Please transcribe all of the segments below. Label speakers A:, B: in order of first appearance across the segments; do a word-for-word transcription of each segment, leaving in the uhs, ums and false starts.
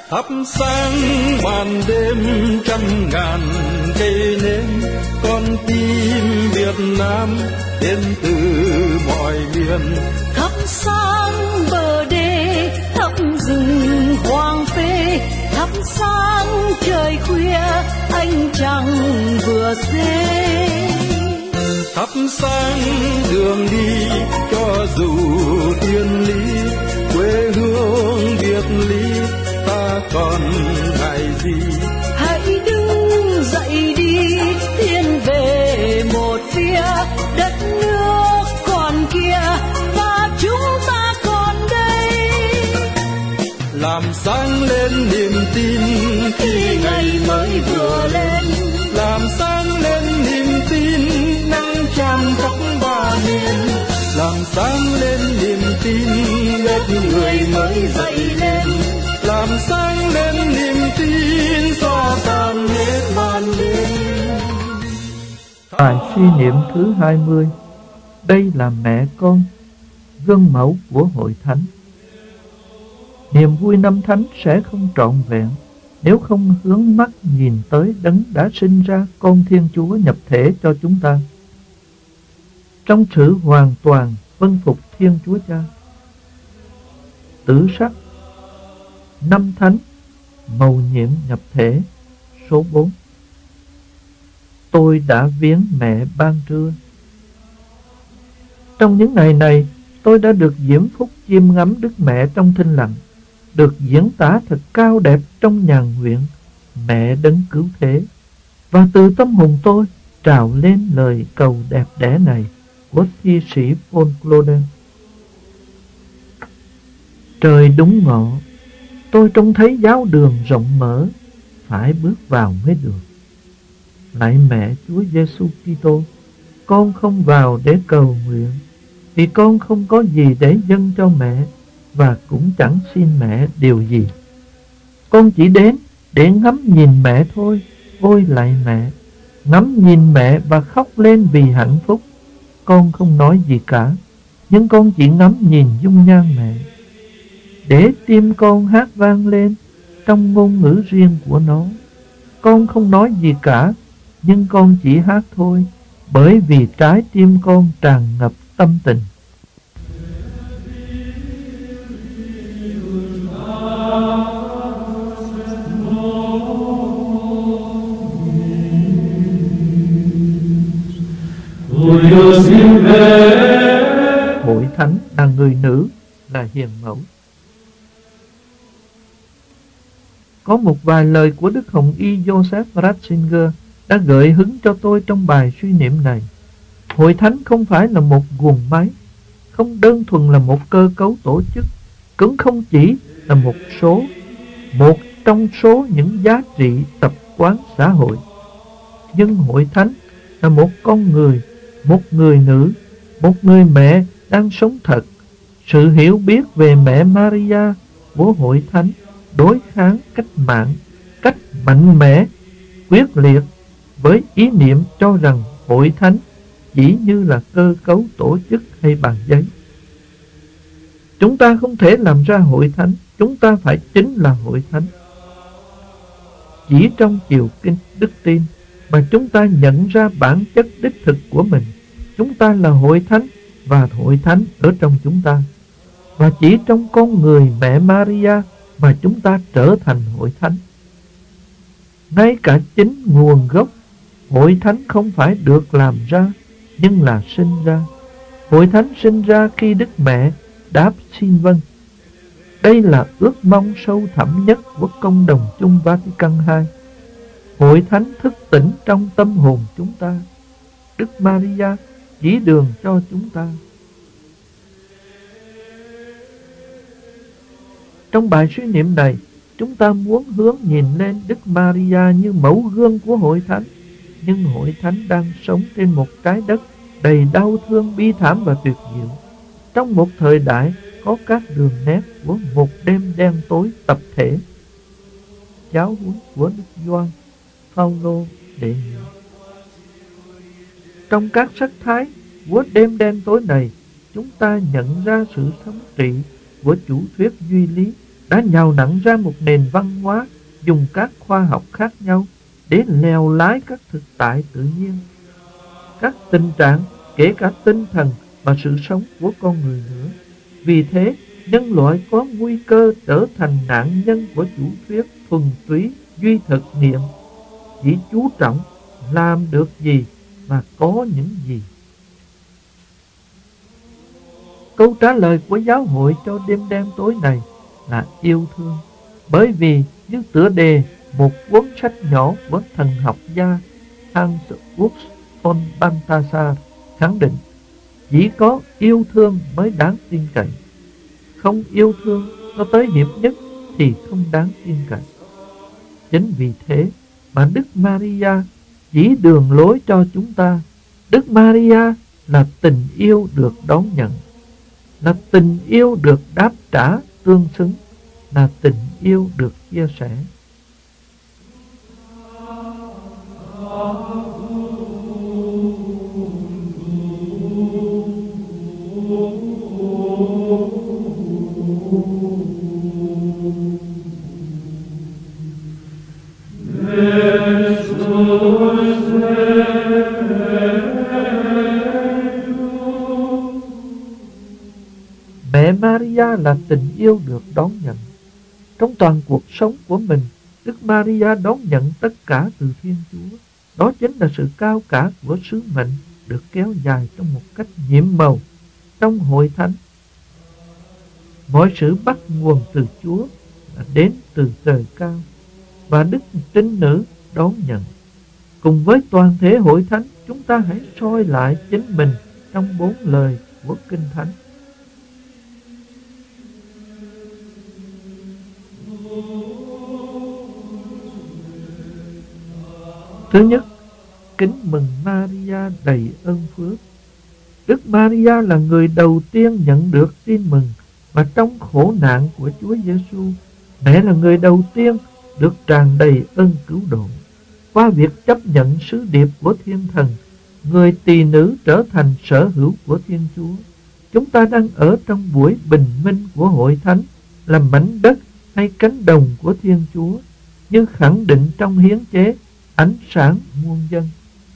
A: thắp sáng ban đêm trăm ngàn cây nến, con tim Việt Nam đến từ mọi miền.
B: Thắp sáng bờ đê, thắp rừng hoang phế, thắp sáng trời khuya ánh trăng vừa xế.
A: Thắp sáng đường đi cho dù thiên lý, quê hương Việt Lý ta còn ngại gì.
B: Hãy đứng dậy đi, tiến về một phía, đất nước còn kia và chúng ta còn đây.
A: Làm sáng lên niềm tin khi ngày mới vừa lên, làm sáng lên niềm tin nắng tràn khắp ba miền, làm sáng lên niềm tin lớp người mới dậy lên, làm sáng lên niềm tin xóa tan hết màn đêm.
C: Bài suy niệm thứ hai mươi. Đây là mẹ con, gương mẫu của hội thánh. Niềm vui năm thánh sẽ không trọn vẹn nếu không hướng mắt nhìn tới đấng đã sinh ra con Thiên Chúa nhập thể cho chúng ta. Trong sự hoàn toàn vâng phục Thiên Chúa Cha. Tử sắc, năm thánh, mầu nhiệm nhập thể, số bốn. Tôi đã viếng mẹ ban trưa. Trong những ngày này, tôi đã được diễm phúc chiêm ngắm Đức Mẹ trong thinh lặng, được diễn tả thật cao đẹp trong nhàn nguyện Mẹ đấng cứu thế, và từ tâm hồn tôi trào lên lời cầu đẹp đẽ này của thi sĩ Paul Claudel. Trời đúng ngọ, tôi trông thấy giáo đường rộng mở, phải bước vào mới được. Lạy mẹ Chúa Giêsu Kitô, con không vào để cầu nguyện, vì con không có gì để dâng cho mẹ, và cũng chẳng xin mẹ điều gì. Con chỉ đến để ngắm nhìn mẹ thôi. Ôi lạy mẹ, ngắm nhìn mẹ và khóc lên vì hạnh phúc. Con không nói gì cả, nhưng con chỉ ngắm nhìn dung nhan mẹ, để tim con hát vang lên trong ngôn ngữ riêng của nó. Con không nói gì cả, nhưng con chỉ hát thôi, bởi vì trái tim con tràn ngập tâm tình. Hội thánh là người nữ, là hiền mẫu. Có một vài lời của Đức Hồng Y Joseph Ratzinger đã gợi hứng cho tôi trong bài suy niệm này. Hội thánh không phải là một guồng máy, không đơn thuần là một cơ cấu tổ chức, cũng không chỉ là một số, một trong số những giá trị tập quán xã hội. Nhưng hội thánh là một con người, một người nữ, một người mẹ đang sống thật. Sự hiểu biết về mẹ Maria của hội thánh đối kháng cách mạng, cách mạnh mẽ, quyết liệt với ý niệm cho rằng hội thánh chỉ như là cơ cấu tổ chức hay bằng giấy. Chúng ta không thể làm ra hội thánh, chúng ta phải chính là hội thánh. Chỉ trong chiều kinh đức tin mà chúng ta nhận ra bản chất đích thực của mình. Chúng ta là hội thánh và hội thánh ở trong chúng ta. Và chỉ trong con người mẹ Maria mà chúng ta trở thành hội thánh. Ngay cả chính nguồn gốc, hội thánh không phải được làm ra, nhưng là sinh ra. Hội thánh sinh ra khi Đức Mẹ đáp xin vâng. Đây là ước mong sâu thẳm nhất của Công đồng chung Vatican hai. Hội thánh thức tỉnh trong tâm hồn chúng ta. Đức Maria chỉ đường cho chúng ta. Trong bài suy niệm này, chúng ta muốn hướng nhìn lên Đức Maria như mẫu gương của hội thánh. Nhưng hội thánh đang sống trên một trái đất đầy đau thương, bi thảm và tuyệt diệu, trong một thời đại có các đường nét của một đêm đen tối tập thể. Giáo huấn của Đức Gioan Phaolô đệ nhị. Trong các sắc thái của đêm đen tối này, chúng ta nhận ra sự thống trị của chủ thuyết duy lý đã nhào nặn ra một nền văn hóa dùng các khoa học khác nhau để lèo lái các thực tại tự nhiên, các tình trạng, kể cả tinh thần và sự sống của con người nữa. Vì thế, nhân loại có nguy cơ trở thành nạn nhân của chủ thuyết thuần túy duy thực niệm, chỉ chú trọng làm được gì và có những gì. Câu trả lời của giáo hội cho đêm đen tối này là yêu thương, bởi vì như tựa đề một cuốn sách nhỏ của thần học gia Hans Urs von Balthasar khẳng định, chỉ có yêu thương mới đáng tin cậy. Không yêu thương nó tới hiệp nhất thì không đáng tin cậy. Chính vì thế mà Đức Maria chỉ đường lối cho chúng ta. Đức Maria là tình yêu được đón nhận, là tình yêu được đáp trả tương xứng, là tình yêu được chia sẻ. Mẹ Maria là tình yêu được đón nhận. Trong toàn cuộc sống của mình, Đức Maria đón nhận tất cả từ Thiên Chúa. Đó chính là sự cao cả của sứ mệnh được kéo dài trong một cách nhiệm màu trong hội thánh. Mọi sự bắt nguồn từ Chúa là đến từ trời cao, và Đức Trinh Nữ đón nhận. Cùng với toàn thể hội thánh, chúng ta hãy soi lại chính mình trong bốn lời của Kinh Thánh. Thứ nhất, kính mừng Maria đầy ơn phước. Đức Maria là người đầu tiên nhận được tin mừng, và trong khổ nạn của Chúa Giêsu, mẹ là người đầu tiên được tràn đầy ơn cứu độ. Qua việc chấp nhận sứ điệp của Thiên Thần, người tỳ nữ trở thành sở hữu của Thiên Chúa. Chúng ta đang ở trong buổi bình minh của hội thánh, là mảnh đất hay cánh đồng của Thiên Chúa, như khẳng định trong hiến chế ánh sáng muôn dân.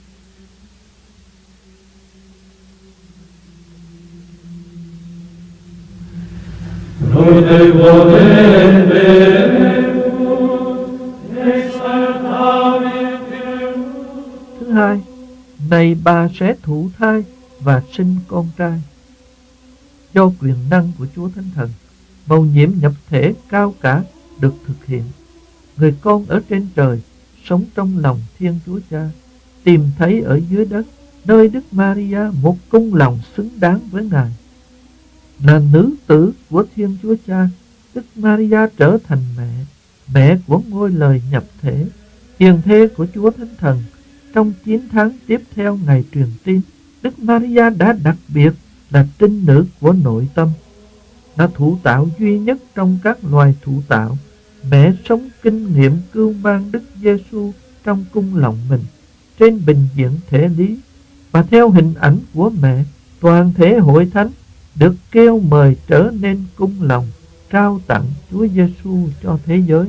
C: Thứ hai, này bà sẽ thụ thai và sinh con trai. Do quyền năng của Chúa Thánh Thần, mầu nhiệm nhập thể cao cả được thực hiện. Người con ở trên trời sống trong lòng Thiên Chúa Cha, tìm thấy ở dưới đất, nơi Đức Maria, một cung lòng xứng đáng với Ngài. Là nữ tử của Thiên Chúa Cha, Đức Maria trở thành mẹ, mẹ của ngôi lời nhập thể, hiền thê của Chúa Thánh Thần. Trong chín tháng tiếp theo ngày truyền tin, Đức Maria đã đặc biệt là trinh nữ của nội tâm, là thụ tạo duy nhất trong các loài thụ tạo. Mẹ sống kinh nghiệm cưu mang Đức Giêsu trong cung lòng mình, trên bình diện thể lý, và theo hình ảnh của mẹ, toàn thể hội thánh được kêu mời trở nên cung lòng, trao tặng Chúa Giêsu cho thế giới.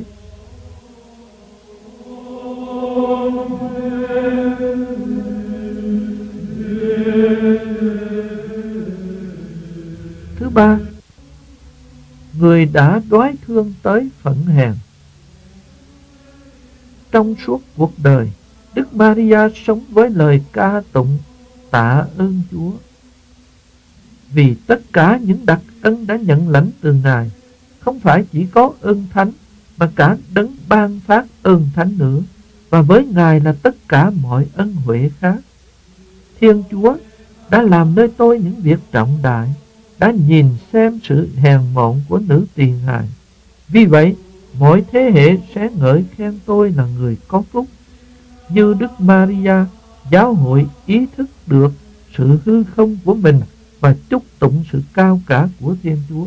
C: Thứ ba, người đã đoái thương tới phận hèn. Trong suốt cuộc đời, Đức Maria sống với lời ca tụng tạ ơn Chúa, vì tất cả những đặc ân đã nhận lãnh từ Ngài, không phải chỉ có ơn thánh, mà cả đấng ban phát ơn thánh nữa, và với Ngài là tất cả mọi ân huệ khác. Thiên Chúa đã làm nơi tôi những việc trọng đại, đã nhìn xem sự hèn mọn của nữ tỳ Ngài. Vì vậy, mọi thế hệ sẽ ngợi khen tôi là người có phúc. Như Đức Maria, giáo hội ý thức được sự hư không của mình và chúc tụng sự cao cả của Thiên Chúa.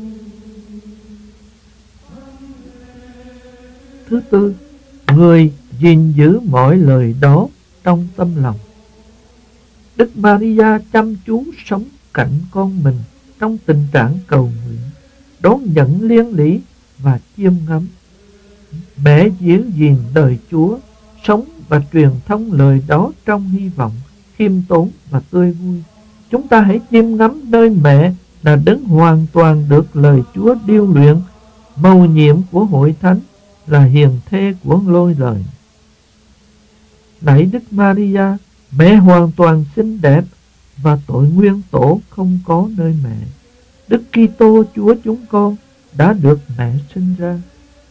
C: Thứ tư, người gìn giữ mọi lời đó trong tâm lòng. Đức Maria chăm chú sống cạnh con mình trong tình trạng cầu nguyện, đón nhận liên lý và chiêm ngắm. Mẹ giữ gìn đời Chúa, sống và truyền thông lời đó trong hy vọng, khiêm tốn và tươi vui. Chúng ta hãy chiêm ngắm nơi mẹ là đấng hoàn toàn được lời Chúa điêu luyện, mầu nhiệm của hội thánh, là hiền thê của lôi lời. Lạy Đức Maria, mẹ hoàn toàn xinh đẹp và tội nguyên tổ không có nơi mẹ. Đức Kitô Chúa chúng con đã được mẹ sinh ra.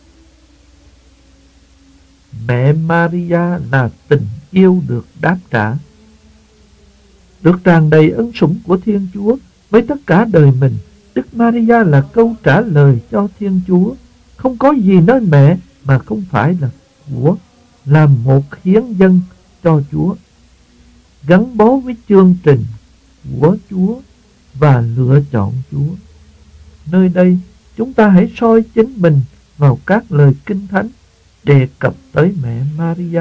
C: Mẹ Maria là tình yêu được đáp trả, được tràn đầy ân sủng của Thiên Chúa với tất cả đời mình. Đức Maria là câu trả lời cho Thiên Chúa. Không có gì nơi mẹ mà không phải là của, là một hiến dâng cho Chúa, gắn bó với chương trình của Chúa và lựa chọn Chúa. Nơi đây, chúng ta hãy soi chính mình vào các lời Kinh Thánh đề cập tới mẹ Maria.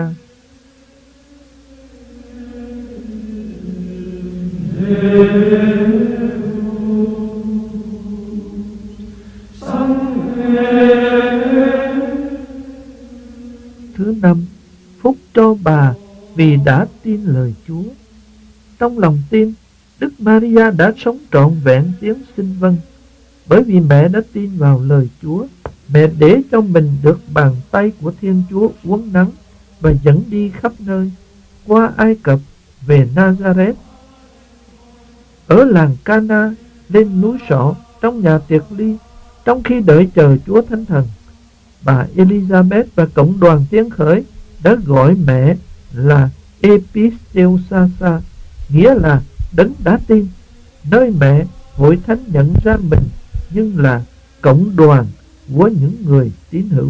C: Thứ năm, phúc cho bà vì đã tin lời Chúa. Trong lòng tin, Đức Maria đã sống trọn vẹn tiếng xin vâng. Bởi vì mẹ đã tin vào lời Chúa, mẹ để cho mình được bàn tay của Thiên Chúa uốn nắn và dẫn đi khắp nơi, qua Ai Cập, về Nazareth, ở làng Cana, lên núi Sọ, trong nhà tiệc ly, trong khi đợi chờ Chúa Thánh Thần. Bà Elizabeth và cộng đoàn Tiếng Khởi đã gọi mẹ là Episteusasa, nghĩa là đấng đã tin. Nơi mẹ, hội thánh nhận ra mình nhưng là cộng đoàn của những người tín hữu.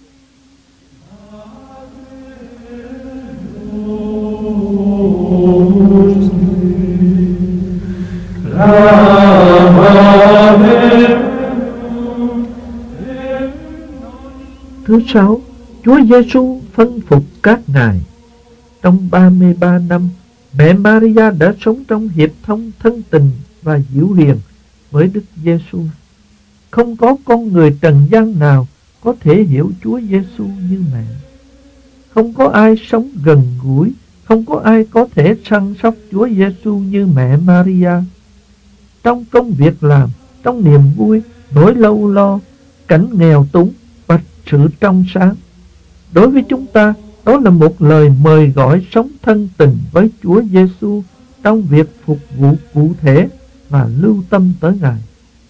C: Thứ sáu, Chúa Giêsu phân phục các ngài. Trong ba mươi ba năm, mẹ Maria đã sống trong hiệp thông thân tình và dịu hiền với Đức Giêsu. Không có con người trần gian nào có thể hiểu Chúa Giêsu như mẹ. Không có ai sống gần gũi, không có ai có thể săn sóc Chúa Giêsu như mẹ Maria. Trong công việc làm, trong niềm vui, nỗi lâu lo, cảnh nghèo túng và sự trong sáng. Đối với chúng ta, đó là một lời mời gọi sống thân tình với Chúa Giêsu trong việc phục vụ cụ thể và lưu tâm tới Ngài.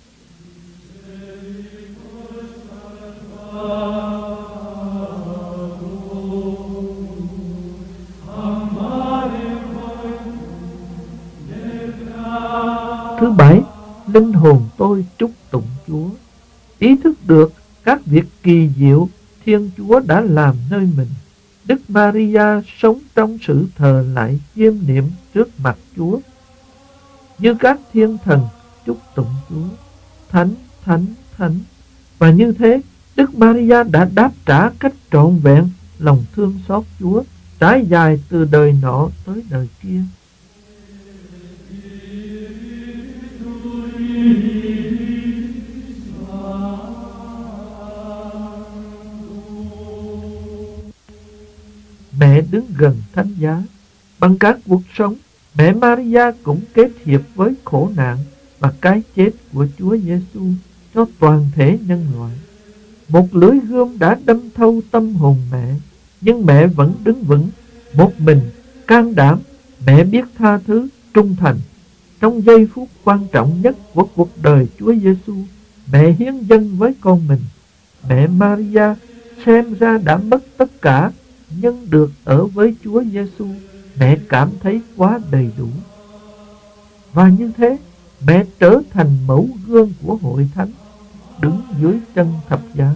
C: Thứ bảy, linh hồn tôi chúc tụng Chúa. Ý thức được các việc kỳ diệu Thiên Chúa đã làm nơi mình, Đức Maria sống trong sự thờ lạy chiêm niệm trước mặt Chúa, như các thiên thần chúc tụng Chúa, Thánh, Thánh, Thánh. Và như thế, Đức Maria đã đáp trả cách trọn vẹn lòng thương xót Chúa, trải dài từ đời nọ tới đời kia. Mẹ đứng gần thánh giá. Bằng các cuộc sống, mẹ Maria cũng kết hiệp với khổ nạn và cái chết của Chúa Giêsu cho toàn thể nhân loại. Một lưỡi gươm đã đâm thâu tâm hồn mẹ, nhưng mẹ vẫn đứng vững, một mình, can đảm. Mẹ biết tha thứ, trung thành. Trong giây phút quan trọng nhất của cuộc đời Chúa Giêsu, mẹ hiến dâng với con mình. Mẹ Maria xem ra đã mất tất cả, nhưng được ở với Chúa Giêsu, mẹ cảm thấy quá đầy đủ. Và như thế, mẹ trở thành mẫu gương của hội thánh, đứng dưới chân thập giá.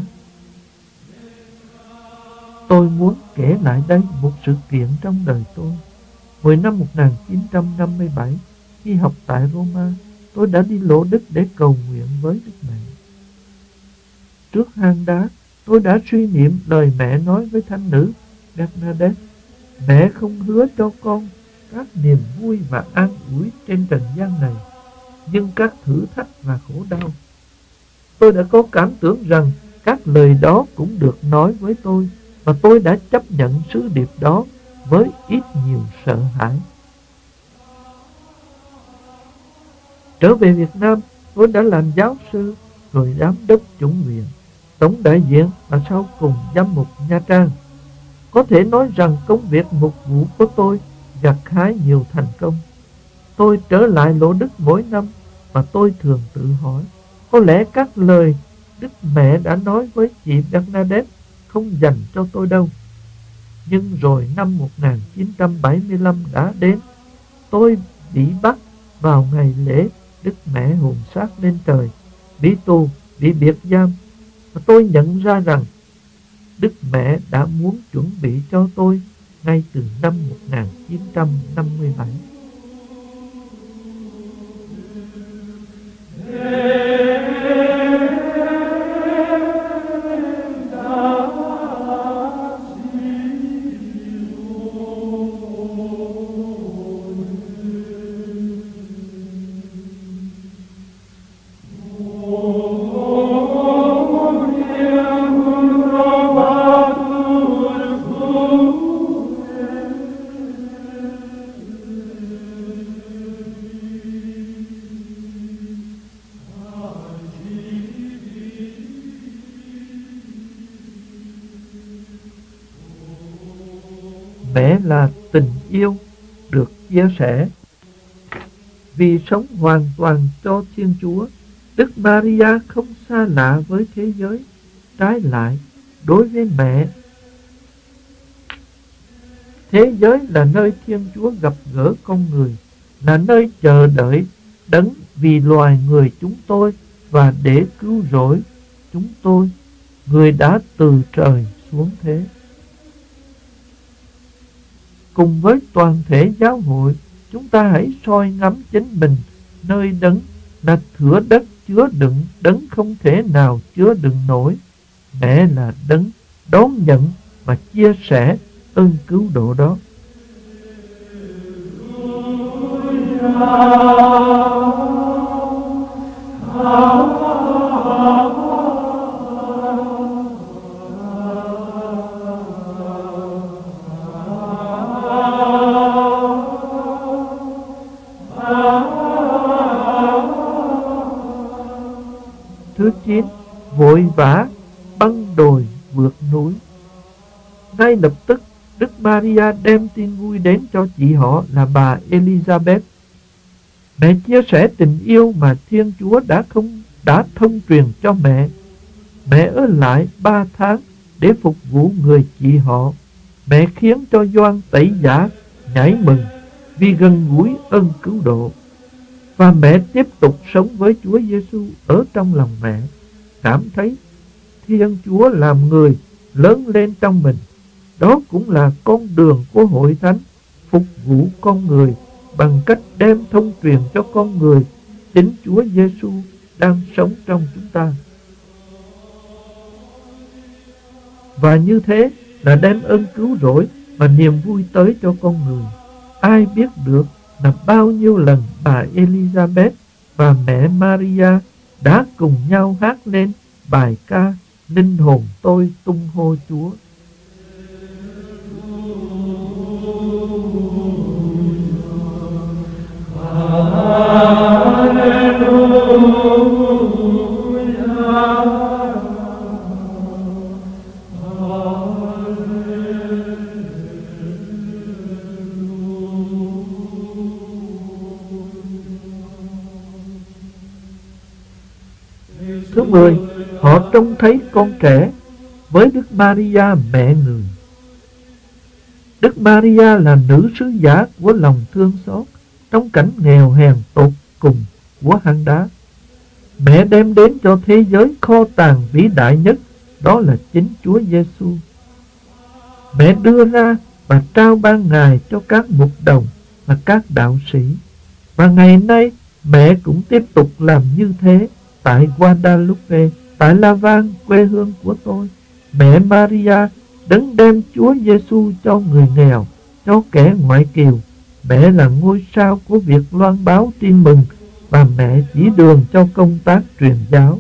C: Tôi muốn kể lại đây một sự kiện trong đời tôi. Hồi năm một nghìn chín trăm năm mươi bảy, khi học tại Roma, tôi đã đi Lỗ Đức để cầu nguyện với Đức Mẹ. Trước hang đá, tôi đã suy niệm lời mẹ nói với thánh nữ: Bernadette, mẹ không hứa cho con các niềm vui và an ủi trên trần gian này, nhưng các thử thách và khổ đau. Tôi đã có cảm tưởng rằng các lời đó cũng được nói với tôi, và tôi đã chấp nhận sứ điệp đó với ít nhiều sợ hãi. Trở về Việt Nam, tôi đã làm giáo sư, rồi giám đốc chủng viện, tổng đại diện và sau cùng giám mục Nha Trang. Có thể nói rằng công việc mục vụ của tôi gặt hái nhiều thành công. Tôi trở lại Lỗ Đức mỗi năm và tôi thường tự hỏi, có lẽ các lời Đức Mẹ đã nói với chị Bernadette không dành cho tôi đâu. Nhưng rồi năm một nghìn chín trăm bảy mươi lăm đã đến. Tôi bị bắt vào ngày lễ Đức Mẹ hồn xác lên trời, bị tù, bị biệt giam. Và tôi nhận ra rằng Đức Mẹ đã muốn chuẩn bị cho tôi ngay từ năm một nghìn chín trăm năm mươi bảy. Mẹ là tình yêu được chia sẻ. Vì sống hoàn toàn cho Thiên Chúa, Đức Maria không xa lạ với thế giới. Trái lại, đối với mẹ, thế giới là nơi Thiên Chúa gặp gỡ con người, là nơi chờ đợi đấng vì loài người chúng tôi và để cứu rỗi chúng tôi, người đã từ trời xuống thế. Cùng với toàn thể giáo hội, chúng ta hãy soi ngắm chính mình nơi đấng là thửa đất chứa đựng đấng không thể nào chứa đựng nổi. Mẹ là đấng đón nhận và chia sẻ ơn cứu độ đó. Thứ chín, vội vã băng đồi vượt núi. Ngay lập tức, Đức Maria đem tin vui đến cho chị họ là bà Elizabeth. Mẹ chia sẻ tình yêu mà Thiên Chúa đã không đã thông truyền cho mẹ. Mẹ ở lại ba tháng để phục vụ người chị họ. Mẹ khiến cho Gioan Tẩy Giả nhảy mừng vì gần gũi ơn cứu độ. Và mẹ tiếp tục sống với Chúa Giêsu ở trong lòng mẹ, cảm thấy Thiên Chúa làm người lớn lên trong mình. Đó cũng là con đường của Hội Thánh, phục vụ con người bằng cách đem thông truyền cho con người chính Chúa Giêsu đang sống trong chúng ta. Và như thế là đem ơn cứu rỗi và niềm vui tới cho con người. Ai biết được là bao nhiêu lần bà Elizabeth và mẹ Maria đã cùng nhau hát lên bài ca Linh hồn tôi tung hô Chúa. Thứ mười, họ trông thấy con trẻ với Đức Maria mẹ người. Đức Maria là nữ sứ giả của lòng thương xót trong cảnh nghèo hèn tột cùng của hang đá. Mẹ đem đến cho thế giới kho tàng vĩ đại nhất, đó là chính Chúa Giêsu. Mẹ đưa ra và trao ban Ngài cho các mục đồng và các đạo sĩ. Và ngày nay mẹ cũng tiếp tục làm như thế tại Guadalupe, tại La Vang, quê hương của tôi. Mẹ Maria Đấng đem Chúa Giêsu cho người nghèo, cho kẻ ngoại kiều. Mẹ là ngôi sao của việc loan báo tin mừng, và mẹ chỉ đường cho công tác truyền giáo.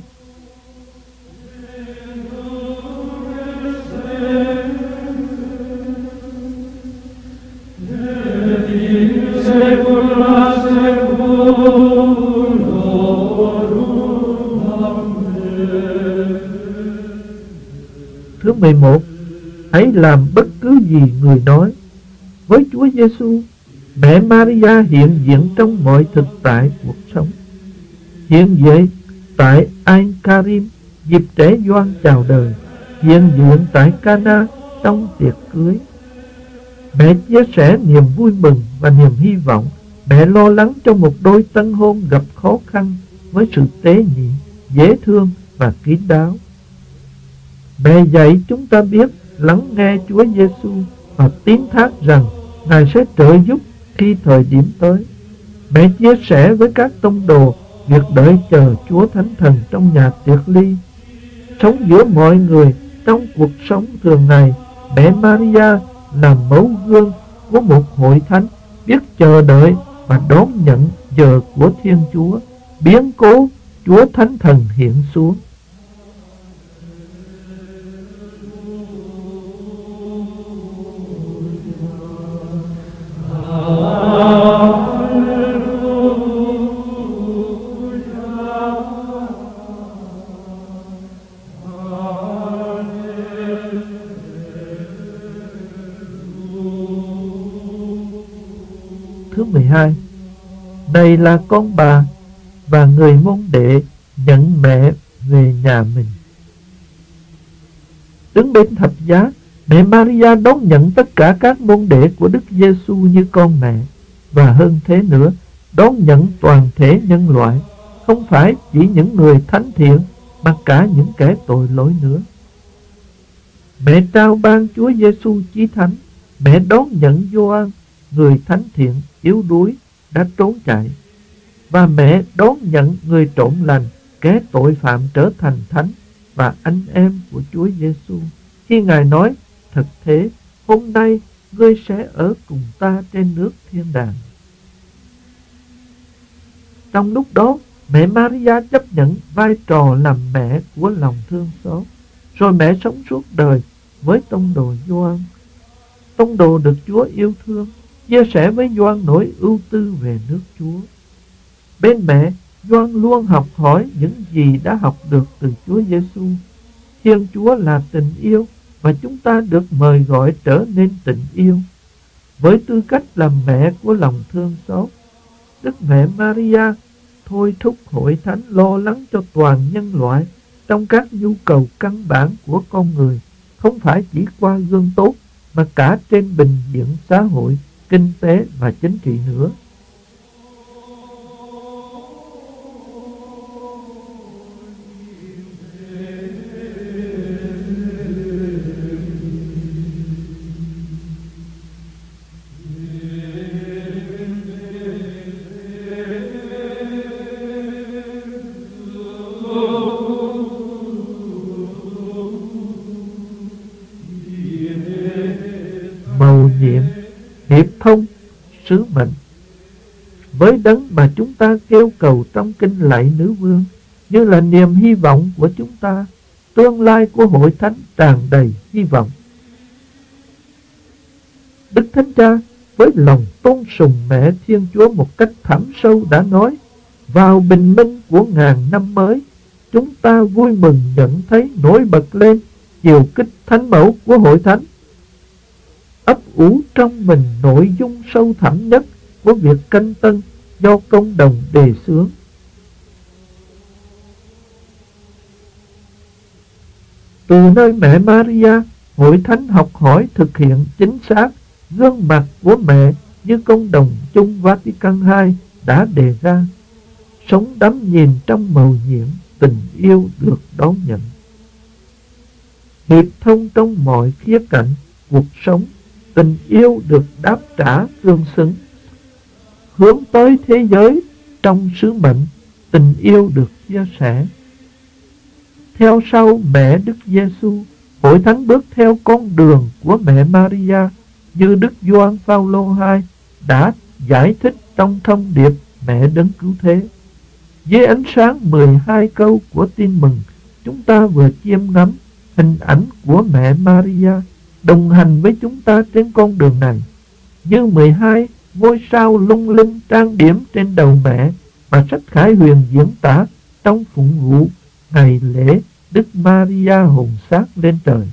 C: Thứ mười một, hãy làm bất cứ gì người nói. Với Chúa Giêsu, mẹ Maria hiện diện trong mọi thực tại cuộc sống. Hiện diện tại Ein Karim, dịp trẻ Gioan chào đời. Hiện diện tại Cana trong tiệc cưới. Mẹ chia sẻ niềm vui mừng và niềm hy vọng. Mẹ lo lắng cho một đôi tân hôn gặp khó khăn với sự tế nhị, dễ thương và kín đáo. Mẹ dạy chúng ta biết lắng nghe Chúa Giêsu và tín thác rằng Ngài sẽ trợ giúp khi thời điểm tới. Mẹ chia sẻ với các tông đồ việc đợi chờ Chúa Thánh Thần trong nhà tiệc ly. Sống giữa mọi người trong cuộc sống thường ngày, mẹ Maria là mẫu gương của một hội thánh biết chờ đợi và đón nhận giờ của Thiên Chúa, biến cố Chúa Thánh Thần hiện xuống. Thứ mười hai, này là con bà, và người môn đệ nhận mẹ về nhà mình. Đứng bên thập giá, mẹ Maria đón nhận tất cả các môn đệ của Đức Giêsu như con mẹ, và hơn thế nữa, đón nhận toàn thể nhân loại, không phải chỉ những người thánh thiện mà cả những kẻ tội lỗi nữa. Mẹ trao ban Chúa Giêsu chí thánh. Mẹ đón nhận Gioan, người thánh thiện yếu đuối đã trốn chạy, và mẹ đón nhận người trộm lành, kẻ tội phạm trở thành thánh và anh em của Chúa Giêsu, khi Ngài nói: thật thế, hôm nay ngươi sẽ ở cùng ta trên nước thiên đàng. Trong lúc đó, mẹ Maria chấp nhận vai trò làm mẹ của lòng thương xót, rồi mẹ sống suốt đời với tông đồ Gioan. Tông đồ được Chúa yêu thương, chia sẻ với Gioan nỗi ưu tư về nước Chúa. Bên mẹ, Gioan luôn học hỏi những gì đã học được từ Chúa Giêsu. Thiên Chúa là tình yêu, và chúng ta được mời gọi trở nên tình yêu. Với tư cách làm mẹ của lòng thương xót, Đức Mẹ Maria thôi thúc hội thánh lo lắng cho toàn nhân loại trong các nhu cầu căn bản của con người, không phải chỉ qua gương tốt, mà cả trên bình diện xã hội, kinh tế và chính trị nữa. Mầu nhiệm, hiệp thông, sứ mệnh. Với đấng mà chúng ta kêu cầu trong kinh lạy nữ vương, như là niềm hy vọng của chúng ta, tương lai của hội thánh tràn đầy hy vọng. Đức Thánh Cha với lòng tôn sùng mẹ Thiên Chúa một cách thẳm sâu đã nói: vào bình minh của ngàn năm mới, chúng ta vui mừng nhận thấy nổi bật lên chiều kích thánh mẫu của hội thánh, ấp ủ trong mình nội dung sâu thẳm nhất của việc canh tân do công đồng đề xướng. Từ nơi mẹ Maria, hội thánh học hỏi thực hiện chính xác gương mặt của mẹ như công đồng chung Vatican hai đã đề ra: sống đắm nhìn trong mầu nhiệm, tình yêu được đón nhận. Hiệp thông trong mọi khía cạnh cuộc sống, tình yêu được đáp trả tương xứng. Hướng tới thế giới trong sứ mệnh, tình yêu được chia sẻ. Theo sau mẹ Đức Giêsu, Hội thánh bước theo con đường của mẹ Maria như Đức Gioan Phaolô hai đã giải thích trong thông điệp Mẹ Đấng Cứu Thế. Dưới ánh sáng mười hai câu của tin mừng, chúng ta vừa chiêm ngắm hình ảnh của mẹ Maria đồng hành với chúng ta trên con đường này, như mười hai ngôi sao lung linh trang điểm trên đầu mẹ mà sách Khải Huyền diễn tả trong phụng vụ ngày lễ Đức Maria hồn xác lên trời.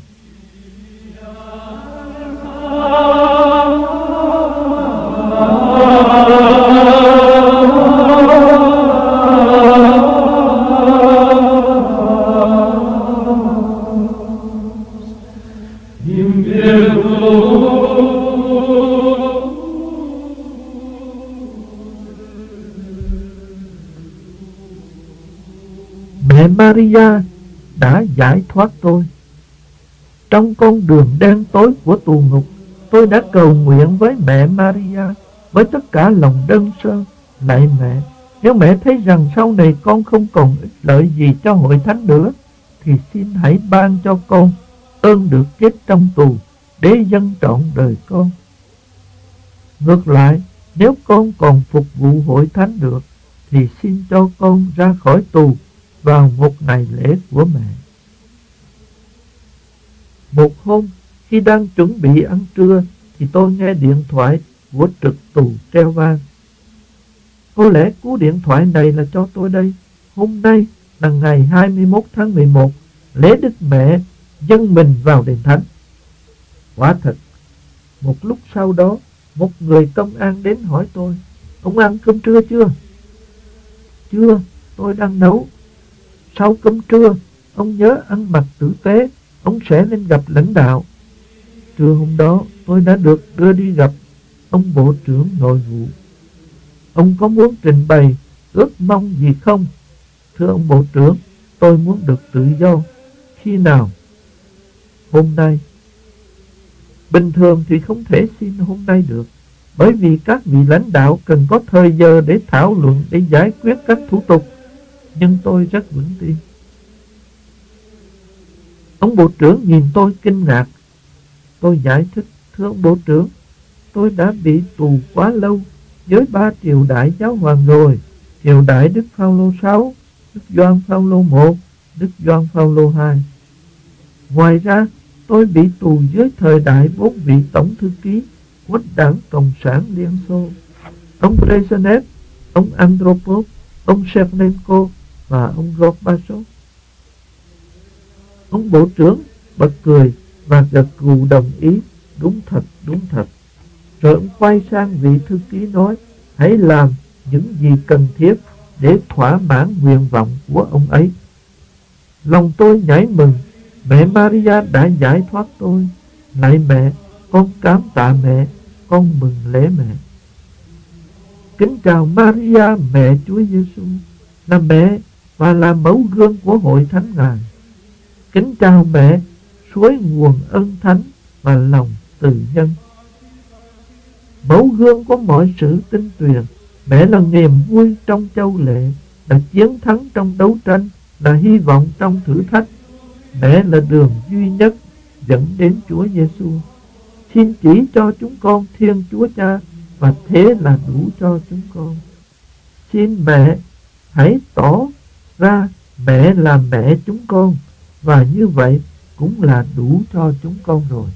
C: Mẹ Maria đã giải thoát tôi. Trong con đường đen tối của tù ngục, tôi đã cầu nguyện với mẹ Maria với tất cả lòng đơn sơ. Lạy mẹ, nếu mẹ thấy rằng sau này con không còn ích lợi gì cho hội thánh nữa, thì xin hãy ban cho con ơn được chết trong tù để dâng trọn đời con. Ngược lại, nếu con còn phục vụ hội thánh được, thì xin cho con ra khỏi tù vào một ngày lễ của mẹ. Một hôm, khi đang chuẩn bị ăn trưa, thì tôi nghe điện thoại của trực tù treo vang. Có lẽ cú điện thoại này là cho tôi đây. Hôm nay là ngày hai mươi mốt tháng mười một, lễ Đức Mẹ dâng mình vào đền thánh. Quả thật, một lúc sau đó, một người công an đến hỏi tôi: ông ăn cơm trưa chưa? Chưa, tôi đang nấu. Sau cơm trưa, ông nhớ ăn mặc tử tế, ông sẽ lên gặp lãnh đạo. Trưa hôm đó, tôi đã được đưa đi gặp ông Bộ trưởng Nội vụ. Ông có muốn trình bày ước mong gì không? Thưa ông Bộ trưởng, tôi muốn được tự do. Khi nào? Hôm nay. Bình thường thì không thể xin hôm nay được, bởi vì các vị lãnh đạo cần có thời giờ để thảo luận, để giải quyết các thủ tục. Nhưng tôi rất vững tin. Ông Bộ trưởng nhìn tôi kinh ngạc. Tôi giải thích: thưa ông Bộ trưởng, tôi đã bị tù quá lâu với ba triều đại giáo hoàng rồi. Triều đại Đức Phaolô sáu, Đức Gioan Phaolô một, Đức Gioan Phaolô hai. Ngoài ra, tôi bị tù dưới thời đại bốn vị tổng thư ký của Đảng Cộng sản Liên Xô: ông Brezhnev, ông Andropov, ông Shevchenko và ông Gorbachev. Ông Bộ trưởng bật cười và gật gù đồng ý: đúng thật, đúng thật. Rồi ông quay sang vị thư ký nói: hãy làm những gì cần thiết để thỏa mãn nguyện vọng của ông ấy. Lòng tôi nhảy mừng. Mẹ Maria đã giải thoát tôi. Lạy mẹ, con cảm tạ mẹ, con mừng lễ mẹ. Kính chào Maria, mẹ Chúa Giêsu, là mẹ và là mẫu gương của hội thánh Ngài. Kính chào mẹ, suối nguồn ân thánh và lòng từ nhân. Mẫu gương của mọi sự tinh tuyền, mẹ là niềm vui trong châu lệ, là chiến thắng trong đấu tranh, là hy vọng trong thử thách. Mẹ là đường duy nhất dẫn đến Chúa Giêsu. Xin chỉ cho chúng con Thiên Chúa Cha, và thế là đủ cho chúng con. Xin mẹ hãy tỏ ra mẹ là mẹ chúng con, và như vậy cũng là đủ cho chúng con rồi.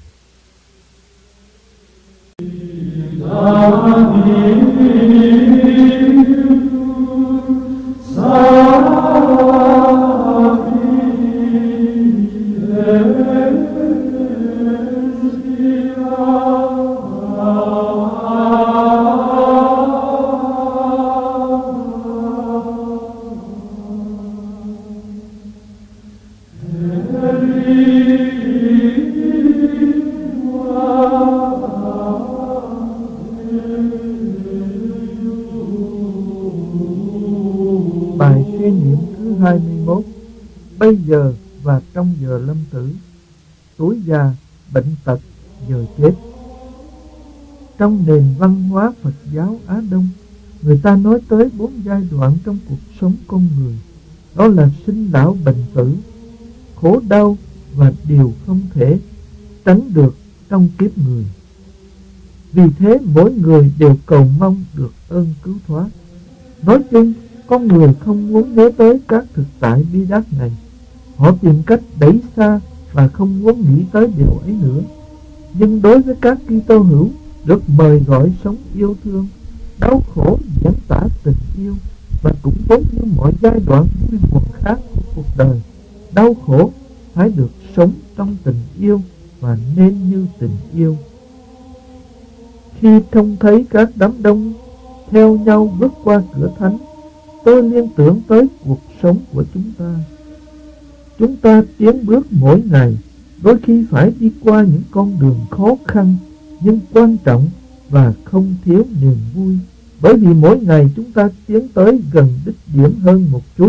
C: Bài suy niệm thứ hai mươi mốt. Bây giờ và trong giờ lâm tử, tuổi già, bệnh tật, giờ chết. Trong nền văn hóa Phật giáo Á Đông, người ta nói tới bốn giai đoạn trong cuộc sống con người. Đó là sinh lão bệnh tử, khổ đau và điều không thể tránh được trong kiếp người. Vì thế mỗi người đều cầu mong được ơn cứu thoát. Nói chung, con người không muốn nhớ tới các thực tại bi đát này. Họ tìm cách đẩy xa và không muốn nghĩ tới điều ấy nữa. Nhưng đối với các Kitô hữu được mời gọi sống yêu thương, đau khổ diễn tả tình yêu, và cũng giống như mọi giai đoạn vui buồn khác của cuộc đời, đau khổ phải được sống trong tình yêu và nên như tình yêu. Khi trông thấy các đám đông theo nhau bước qua cửa thánh, tôi liên tưởng tới cuộc sống của chúng ta. Chúng ta tiến bước mỗi ngày, đôi khi phải đi qua những con đường khó khăn nhưng quan trọng và không thiếu niềm vui, bởi vì mỗi ngày chúng ta tiến tới gần đích điểm hơn một chút,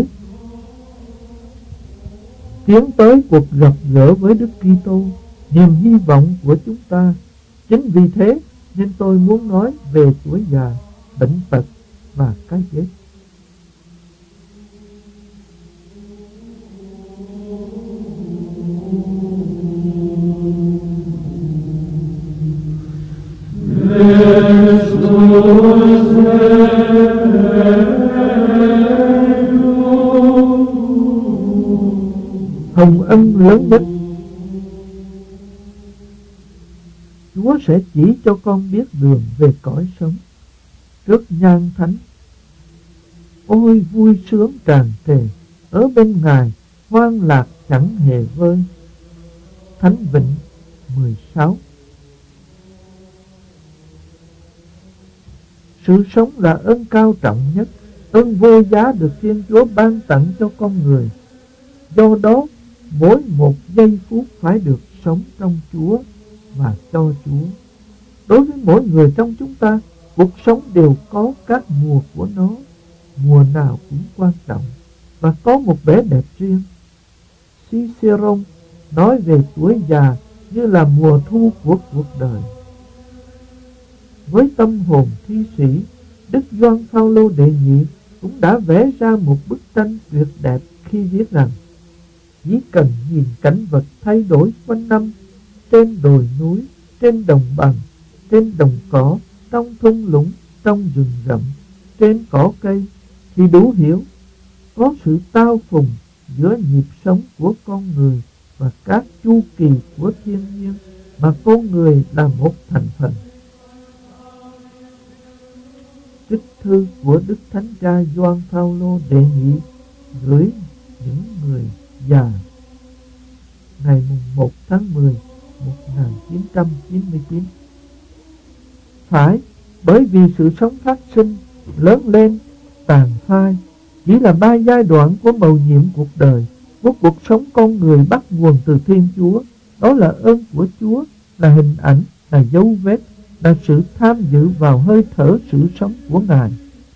C: tiến tới cuộc gặp gỡ với Đức Kitô, niềm hy vọng của chúng ta. Chính vì thế nên tôi muốn nói về tuổi già, bệnh tật và cái chết. Hồng ân lớn nhất. Chúa sẽ chỉ cho con biết đường về cõi sống. Trước nhan thánh, ôi vui sướng tràn trề, ở bên Ngài hoan lạc chẳng hề vơi. Thánh Vịnh mười sáu. Sự sống là ơn cao trọng nhất, ơn vô giá được Thiên Chúa ban tặng cho con người. Do đó, mỗi một giây phút phải được sống trong Chúa và cho Chúa. Đối với mỗi người trong chúng ta, cuộc sống đều có các mùa của nó. Mùa nào cũng quan trọng và có một vẻ đẹp riêng. Cicéron nói về tuổi già như là mùa thu của cuộc đời. Với tâm hồn thi sĩ, Đức Gioan Phaolô đệ nhị cũng đã vẽ ra một bức tranh tuyệt đẹp khi viết rằng: chỉ cần nhìn cảnh vật thay đổi quanh năm, trên đồi núi, trên đồng bằng, trên đồng cỏ, trong thung lũng, trong rừng rậm, trên cỏ cây, thì đủ hiểu có sự tao phùng giữa nhịp sống của con người và các chu kỳ của thiên nhiên mà con người là một thành phần. Trích thư của Đức Thánh Cha Gioan Phaolô đệ nhị gửi những người già, ngày một tháng mười một nghìn chín trăm chín mươi chín. Phải, bởi vì sự sống phát sinh, lớn lên, tàn phai chỉ là ba giai đoạn của mầu nhiệm cuộc đời, của cuộc sống con người bắt nguồn từ Thiên Chúa. Đó là ơn của Chúa, là hình ảnh, là dấu vết, là sự tham dự vào hơi thở sự sống của Ngài.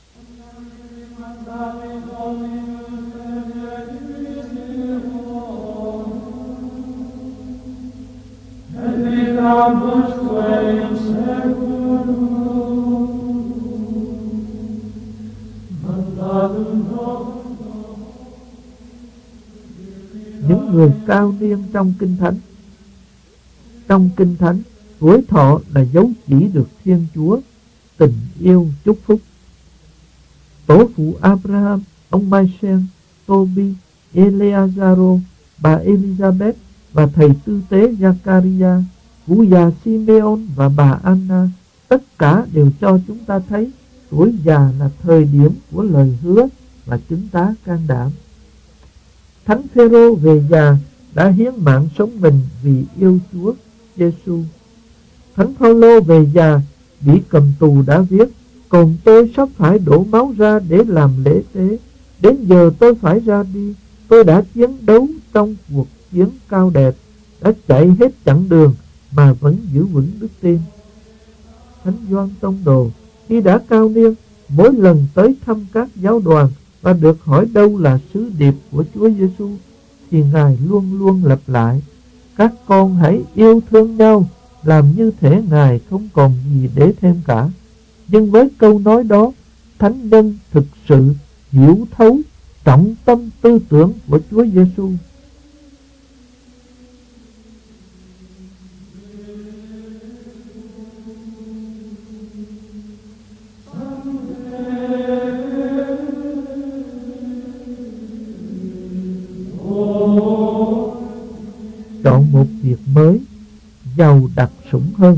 C: Những người cao niên trong Kinh Thánh. Trong Kinh Thánh, tuổi thọ là dấu chỉ được Thiên Chúa, tình yêu, chúc phúc. Tổ phụ Abraham, ông Mai-sen, Tô-bi, Eleazaro, bà Elizabeth và thầy tư tế Zachariah, cụ già Simeon và bà Anna, tất cả đều cho chúng ta thấy tuổi già là thời điểm của lời hứa và chứng tá can đảm. Thánh Phêrô về già đã hiến mạng sống mình vì yêu Chúa Giêsu. Thánh Phaolô về già bị cầm tù đã viết: còn tôi sắp phải đổ máu ra để làm lễ tế, đến giờ tôi phải ra đi. Tôi đã chiến đấu trong cuộc chiến cao đẹp, đã chạy hết chặng đường mà vẫn giữ vững đức tin. Thánh Gioan Tông Đồ khi đã cao niên, mỗi lần tới thăm các giáo đoàn và được hỏi đâu là sứ điệp của Chúa Giêsu, thì Ngài luôn luôn lặp lại: các con hãy yêu thương nhau, làm như thể Ngài không còn gì để thêm cả. Nhưng với câu nói đó, thánh nhân thực sự hiểu thấu trọng tâm tư tưởng của Chúa Giêsu. việc mới, giàu đặc sủng hơn.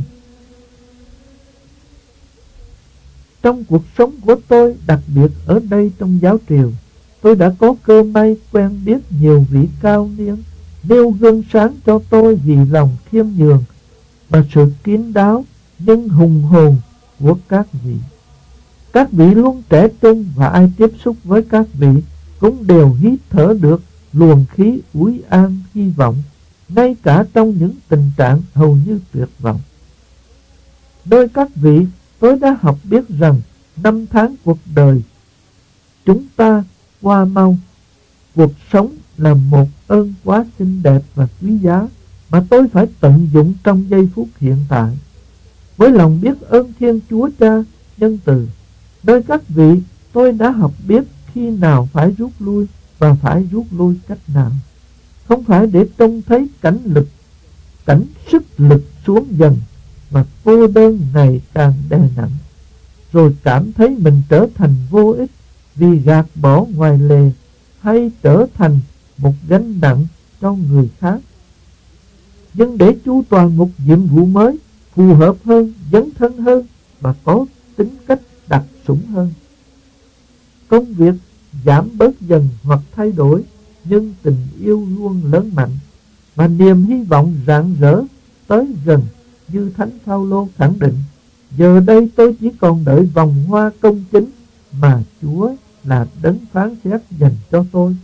C: Trong cuộc sống của tôi, đặc biệt ở đây trong giáo triều, tôi đã có cơ may quen biết nhiều vị cao niên nêu gương sáng cho tôi vì lòng khiêm nhường và sự kín đáo nhưng hùng hồn của các vị. Các vị luôn trẻ trung và ai tiếp xúc với các vị cũng đều hít thở được luồng khí úy an hy vọng, ngay cả trong những tình trạng hầu như tuyệt vọng. Nơi các vị, tôi đã học biết rằng năm tháng cuộc đời chúng ta qua mau. Cuộc sống là một ơn quá xinh đẹp và quý giá mà tôi phải tận dụng trong giây phút hiện tại. Với lòng biết ơn Thiên Chúa Cha nhân từ, nơi các vị tôi đã học biết khi nào phải rút lui và phải rút lui cách nào. Không phải để trông thấy cảnh lực, cảnh sức lực xuống dần và cô đơn ngày càng đè nặng, rồi cảm thấy mình trở thành vô ích vì gạt bỏ ngoài lề, hay trở thành một gánh nặng cho người khác. Nhưng để chu toàn một nhiệm vụ mới, phù hợp hơn, dấn thân hơn và có tính cách đặc sủng hơn. Công việc giảm bớt dần hoặc thay đổi, nhưng tình yêu luôn lớn mạnh, và niềm hy vọng rạng rỡ tới gần, như Thánh Phaolô khẳng định: giờ đây tôi chỉ còn đợi vòng hoa công chính mà Chúa là đấng phán xét dành cho tôi.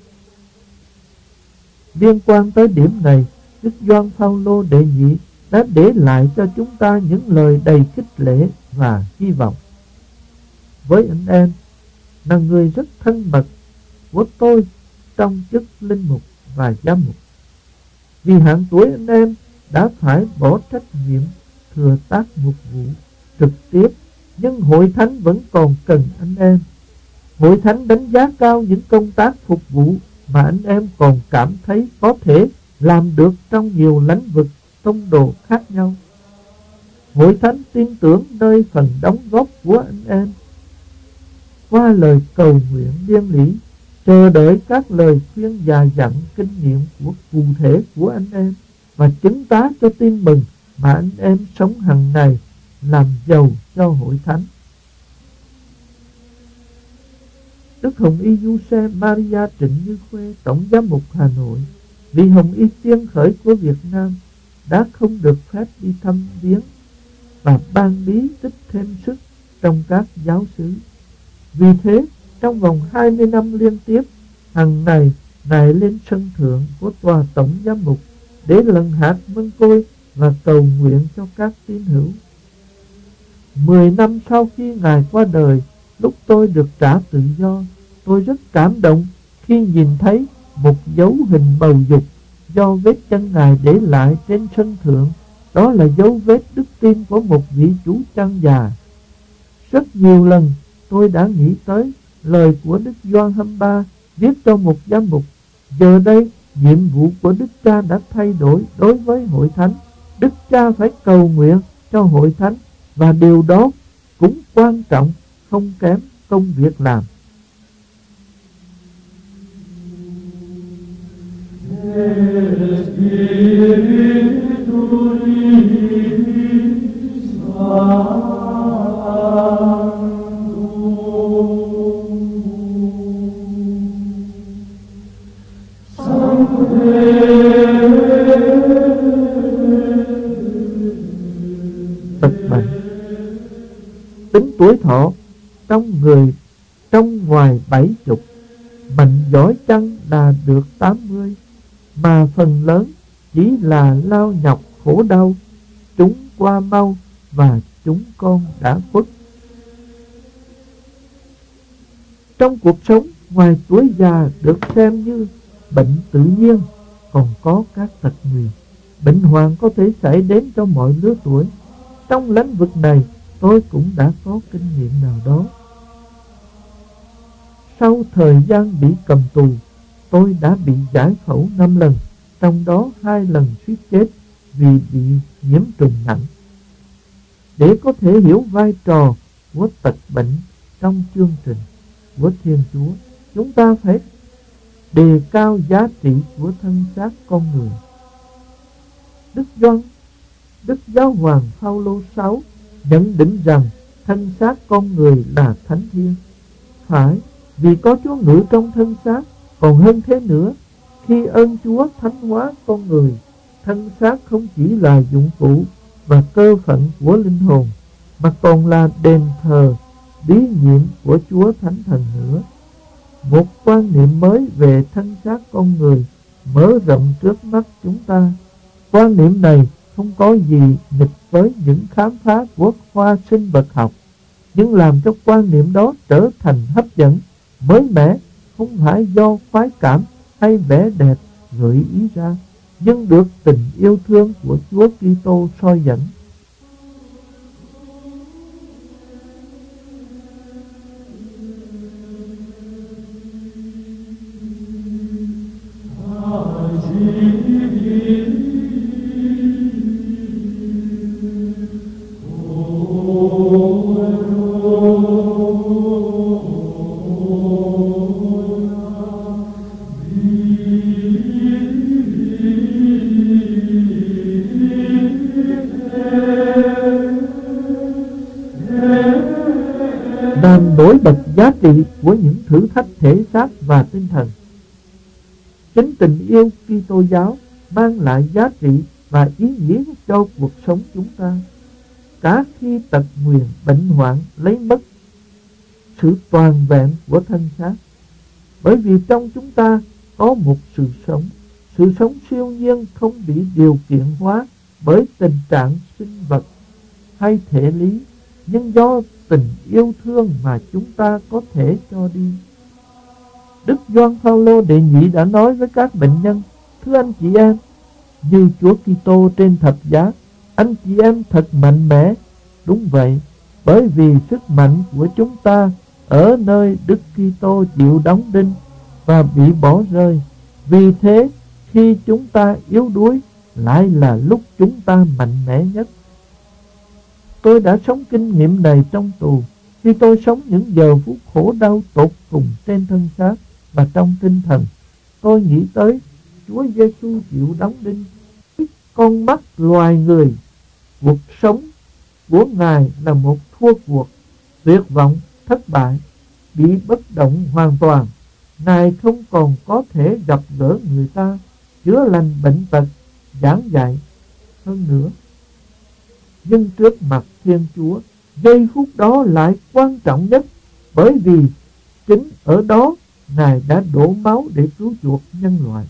C: Liên quan tới điểm này, Đức Gioan Phaolô đệ nhị đã để lại cho chúng ta những lời đầy khích lệ và hy vọng. Với anh em, là người rất thân mật của tôi trong chức linh mục và giám mục, vì hạn tuổi anh em đã phải bỏ trách nhiệm thừa tác mục vụ trực tiếp, nhưng hội thánh vẫn còn cần anh em. Hội thánh đánh giá cao những công tác phục vụ mà anh em còn cảm thấy có thể làm được trong nhiều lĩnh vực tông đồ khác nhau. Hội thánh tin tưởng nơi phần đóng góp của anh em. Qua lời cầu nguyện liên lý, chờ đợi các lời khuyên dà dặn kinh nghiệm của cụ thể của anh em và chứng tá cho tin mừng mà anh em sống hàng ngày, làm giàu cho hội thánh. Đức Hồng Y Giuse Maria Trịnh Như Khuê, Tổng giám mục Hà Nội, vị Hồng Y tiên khởi của Việt Nam, đã không được phép đi thăm viếng và ban bí tích thêm sức trong các giáo xứ. Vì thế, trong vòng hai mươi năm liên tiếp, hàng ngày Ngài lên sân thượng của tòa Tổng giám mục để lần hạt mân côi và cầu nguyện cho các tín hữu. Mười năm sau khi Ngài qua đời, lúc tôi được trả tự do, tôi rất cảm động khi nhìn thấy một dấu hình bầu dục do vết chân Ngài để lại trên sân thượng. Đó là dấu vết đức tin của một vị chủ trang già. Rất nhiều lần tôi đã nghĩ tới lời của Đức Gioan hai mươi ba viết cho một giám mục: giờ đây nhiệm vụ của Đức Cha đã thay đổi đối với hội thánh. Đức Cha phải cầu nguyện cho hội thánh, và điều đó cũng quan trọng không kém công việc làm. Tật bệnh. Tính tuổi thọ trong người trong ngoài bảy chục, mạnh giỏi chăng là được tám mươi, mà phần lớn chỉ là lao nhọc khổ đau. Chúng qua mau và chúng con đã khuất. Trong cuộc sống, ngoài tuổi già được xem như bệnh tự nhiên, còn có các tật nguyền. Bệnh hoạn có thể xảy đến cho mọi lứa tuổi. Trong lĩnh vực này, tôi cũng đã có kinh nghiệm nào đó. Sau thời gian bị cầm tù, tôi đã bị giải phẫu năm lần, trong đó hai lần suýt chết vì bị nhiễm trùng nặng. Để có thể hiểu vai trò của tật bệnh trong chương trình của Thiên Chúa, chúng ta phải đề cao giá trị của thân xác con người. Đức Gioan, Đức Giáo hoàng Phaolô sáu nhận định rằng thân xác con người là thánh thiêng. Phải, vì có Chúa ngự trong thân xác, còn hơn thế nữa, khi ơn Chúa thánh hóa con người, thân xác không chỉ là dụng cụ và cơ phận của linh hồn, mà còn là đền thờ bí nhiệm của Chúa Thánh Thần nữa. Một quan niệm mới về thân xác con người mở rộng trước mắt chúng ta. Quan niệm này không có gì nghịch với những khám phá của khoa sinh vật học, nhưng làm cho quan niệm đó trở thành hấp dẫn, mới mẻ, không phải do khoái cảm hay vẻ đẹp gợi ý ra, nhưng được tình yêu thương của Chúa Kitô soi dẫn. Làm nổi bật giá trị của những thử thách thể xác và tinh thần. Chính tình yêu Kitô giáo mang lại giá trị và ý nghĩa cho cuộc sống chúng ta, cả khi tật nguyền bệnh hoạn lấy mất sự toàn vẹn của thân xác. Bởi vì trong chúng ta có một sự sống, sự sống siêu nhiên không bị điều kiện hóa bởi tình trạng sinh vật hay thể lý, nhưng do tình yêu thương mà chúng ta có thể cho đi. Đức Gioan Phaolô đệ nhị đã nói với các bệnh nhân: thưa anh chị em, như Chúa Kitô trên thập giá, anh chị em thật mạnh mẽ. Đúng vậy, bởi vì sức mạnh của chúng ta ở nơi Đức Kitô chịu đóng đinh và bị bỏ rơi. Vì thế, khi chúng ta yếu đuối, lại là lúc chúng ta mạnh mẽ nhất. Tôi đã sống kinh nghiệm này trong tù, khi tôi sống những giờ phút khổ đau tột cùng trên thân xác và trong tinh thần. Tôi nghĩ tới Chúa Giêsu chịu đóng đinh, con mắt loài người. Cuộc sống của Ngài là một thua cuộc, tuyệt vọng, thất bại, bị bất động hoàn toàn. Ngài không còn có thể gặp gỡ người ta, chữa lành bệnh tật, giảng dạy hơn nữa. Nhưng trước mặt Thiên Chúa, giây phút đó lại quan trọng nhất, bởi vì chính ở đó Ngài đã đổ máu để cứu chuộc nhân loại.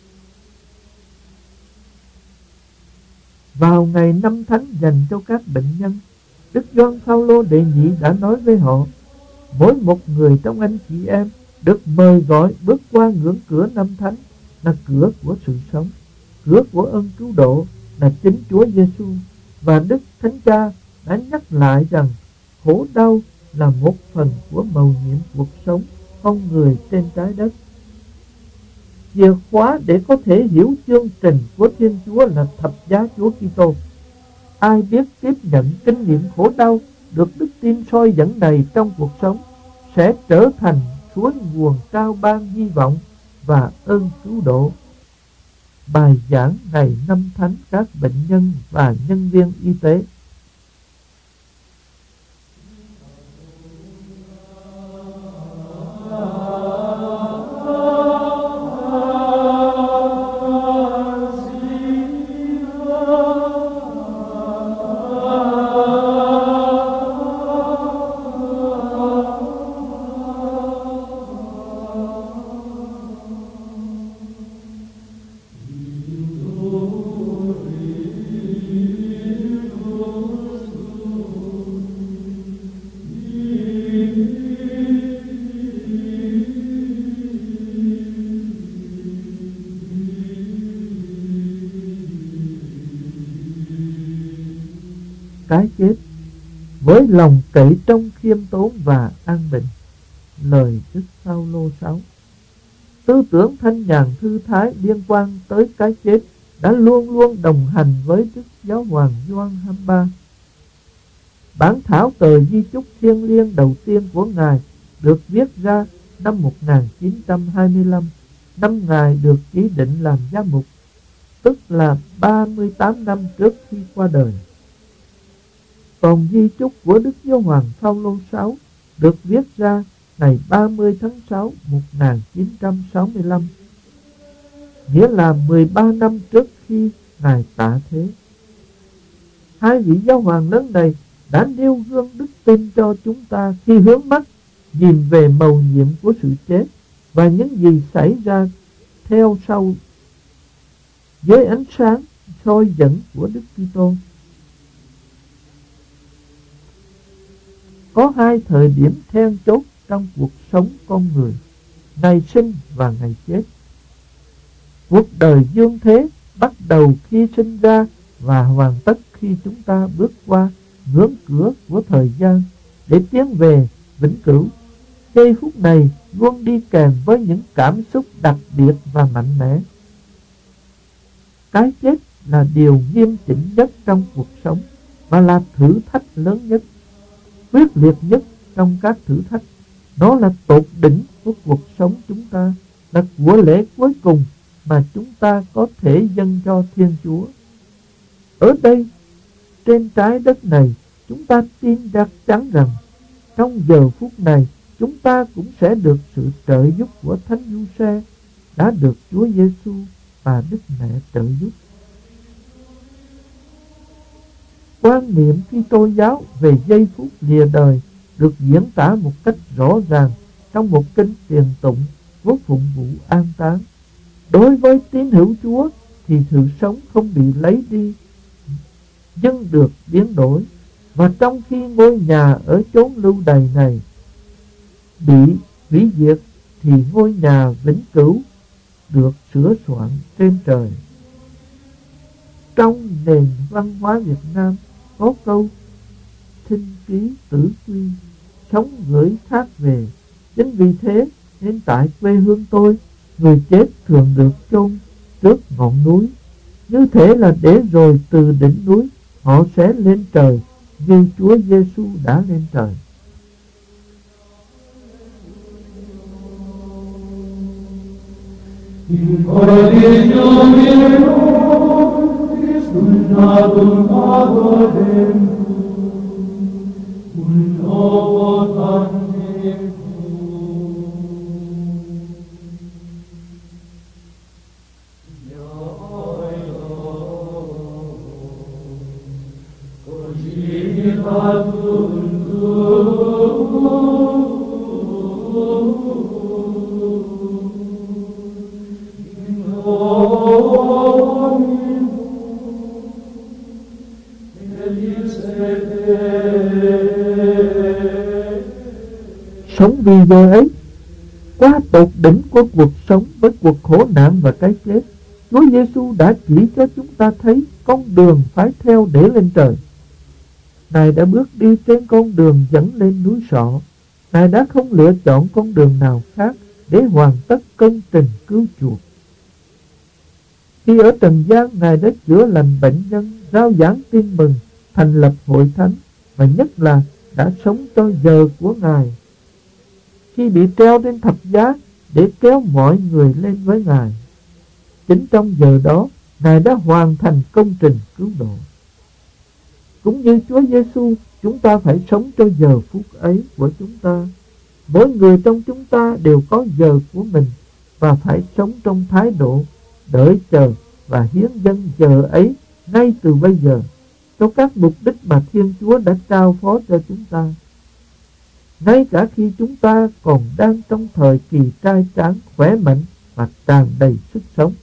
C: Vào ngày năm thánh dành cho các bệnh nhân, Đức Gioan Phaolô đệ nhị đã nói với họ: mỗi một người trong anh chị em được mời gọi bước qua ngưỡng cửa năm thánh, là cửa của sự sống, cửa của ơn cứu độ, là chính Chúa Giêsu. Và Đức Thánh Cha đã nhắc lại rằng khổ đau là một phần của mầu nhiệm cuộc sống con người trên trái đất. Chìa khóa để có thể hiểu chương trình của Thiên Chúa là thập giá Chúa Kitô. Ai biết tiếp nhận kinh nghiệm khổ đau được đức tin soi dẫn này trong cuộc sống, sẽ trở thành suối nguồn cao ban hy vọng và ơn cứu độ. Bài giảng ngày năm thánh các bệnh nhân và nhân viên y tế. Cái chết với lòng cậy trông khiêm tốn và an bình. Lời Đức Phaolô sáu. Tư tưởng thanh nhàn thư thái liên quan tới cái chết đã luôn luôn đồng hành với Đức Giáo hoàng Gioan hai mươi ba. Bản thảo tờ di chúc thiêng liêng đầu tiên của Ngài được viết ra năm một nghìn chín trăm hai mươi lăm, năm Ngài được chỉ định làm giám mục. tức là ba mươi tám năm trước khi qua đời. Còn di chúc của Đức Giáo hoàng Phaolô thứ sáu được viết ra ngày ba mươi tháng sáu một nghìn chín trăm sáu mươi lăm, nghĩa là mười ba năm trước khi Ngài tạ thế. Hai vị giáo hoàng lớn này đã nêu gương đức tin cho chúng ta khi hướng mắt nhìn về mầu nhiệm của sự chết và những gì xảy ra theo sau với ánh sáng soi dẫn của Đức Kitô. Có hai thời điểm then chốt trong cuộc sống con người, ngày sinh và ngày chết. Cuộc đời dương thế bắt đầu khi sinh ra và hoàn tất khi chúng ta bước qua ngưỡng cửa của thời gian để tiến về vĩnh cửu. Giây phút này luôn đi kèm với những cảm xúc đặc biệt và mạnh mẽ. Cái chết là điều nghiêm chỉnh nhất trong cuộc sống và là thử thách lớn nhất, quyết liệt nhất trong các thử thách. Nó là tột đỉnh của cuộc sống chúng ta, là của lễ cuối cùng mà chúng ta có thể dâng cho Thiên Chúa. Ở đây, trên trái đất này, chúng ta tin chắc chắn rằng trong giờ phút này chúng ta cũng sẽ được sự trợ giúp của Thánh Giuse, đã được Chúa Giêsu và Đức Mẹ trợ giúp. Quan niệm Kitô giáo về giây phút lìa đời được diễn tả một cách rõ ràng trong một kinh tiền tụng của phụng vụ an táng. Đối với tín hữu Chúa thì sự sống không bị lấy đi, nhưng được biến đổi. Và trong khi ngôi nhà ở chốn lưu đày này bị hủy diệt thì ngôi nhà vĩnh cửu được sửa soạn trên trời. Trong nền văn hóa Việt Nam có câu sinh ký tử quy, sống gửi khác về. Chính vì thế nên tại quê hương tôi, người chết thường được chôn trước ngọn núi, như thế là để rồi từ đỉnh núi họ sẽ lên trời như Chúa Giêsu đã lên trời. Sống vì giờ ấy, quá tột đỉnh của cuộc sống với cuộc khổ nạn và cái chết, Chúa Giêsu đã chỉ cho chúng ta thấy con đường phải theo để lên trời. Ngài đã bước đi trên con đường dẫn lên núi Sọ. Ngài đã không lựa chọn con đường nào khác để hoàn tất công trình cứu chuộc. Khi ở trần gian, Ngài đã chữa lành bệnh nhân, rao giảng tin mừng, thành lập hội thánh, và nhất là đã sống cho giờ của Ngài. Khi bị treo trên thập giá để kéo mọi người lên với Ngài, chính trong giờ đó Ngài đã hoàn thành công trình cứu độ. Cũng như Chúa Giêsu, chúng ta phải sống cho giờ phút ấy của chúng ta. Mỗi người trong chúng ta đều có giờ của mình và phải sống trong thái độ đợi chờ và hiến dâng giờ ấy ngay từ bây giờ cho các mục đích mà Thiên Chúa đã trao phó cho chúng ta. Ngay cả khi chúng ta còn đang trong thời kỳ trai tráng, khỏe mạnh và tràn đầy sức sống.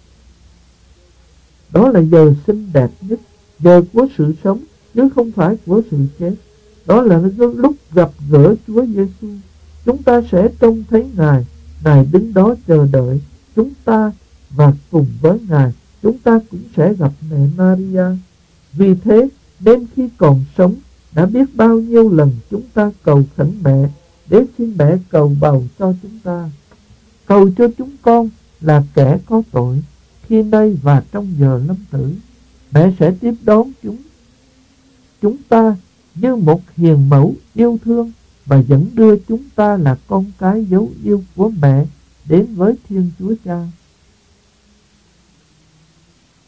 C: Đó là giờ xinh đẹp nhất, giờ của sự sống, chứ không phải của sự chết. Đó là lúc gặp gỡ Chúa Giêsu. Chúng ta sẽ trông thấy Ngài. Ngài đứng đó chờ đợi chúng ta, và cùng với Ngài chúng ta cũng sẽ gặp mẹ Maria. Vì thế nên khi còn sống, đã biết bao nhiêu lần chúng ta cầu khẩn mẹ để xin mẹ cầu bầu cho chúng ta. Cầu cho chúng con là kẻ có tội, khi nay và trong giờ lâm tử, mẹ sẽ tiếp đón chúng chúng ta như một hiền mẫu yêu thương và dẫn đưa chúng ta là con cái dấu yêu của mẹ đến với Thiên Chúa Cha.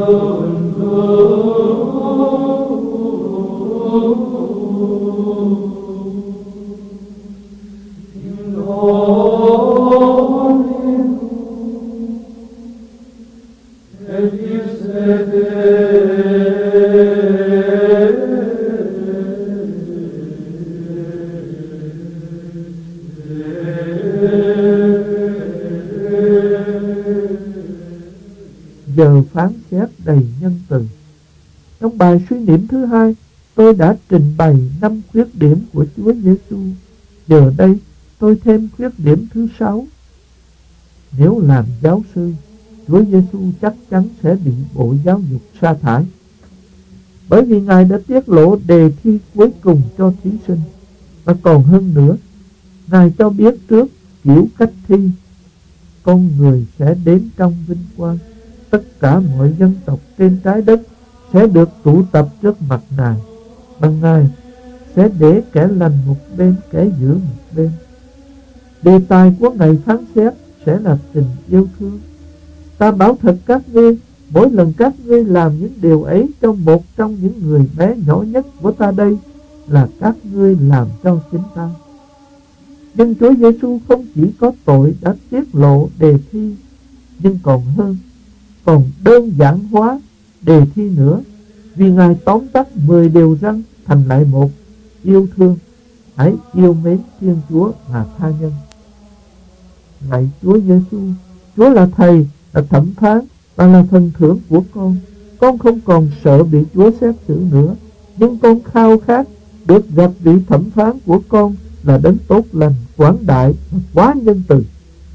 C: Giờ phán xét đầy nhân từ. Trong bài suy niệm thứ hai, tôi đã trình bày năm khuyết điểm của Chúa Giêsu. Giờ đây tôi thêm khuyết điểm thứ sáu. Nếu làm giáo sư, Chúa Giêsu chắc chắn sẽ bị Bộ Giáo dục sa thải, bởi vì Ngài đã tiết lộ đề thi cuối cùng cho thí sinh. Và còn hơn nữa, Ngài cho biết trước kiểu cách thi. Con người sẽ đến trong vinh quang. Tất cả mọi dân tộc trên trái đất sẽ được tụ tập trước mặt Ngài, và Ngài sẽ để kẻ lành một bên, kẻ dữ một bên. Đề tài của Ngài phán xét sẽ là tình yêu thương. Ta bảo thật các ngươi, mỗi lần các ngươi làm những điều ấy cho một trong những người bé nhỏ nhất của ta đây, là các ngươi làm cho chính ta. Nhưng Chúa Giêsu không chỉ có tội đã tiết lộ đề thi, nhưng còn hơn, còn đơn giản hóa đề thi nữa, vì Ngài tóm tắt mười điều răn thành lại một: yêu thương, hãy yêu mến Thiên Chúa là tha nhân. Lạy Chúa Giêsu, Chúa là Thầy, là thẩm phán và là phần thưởng của con. Con không còn sợ bị Chúa xét xử nữa, nhưng con khao khát được gặp vị thẩm phán của con là đấng tốt lành, quảng đại và quá nhân từ.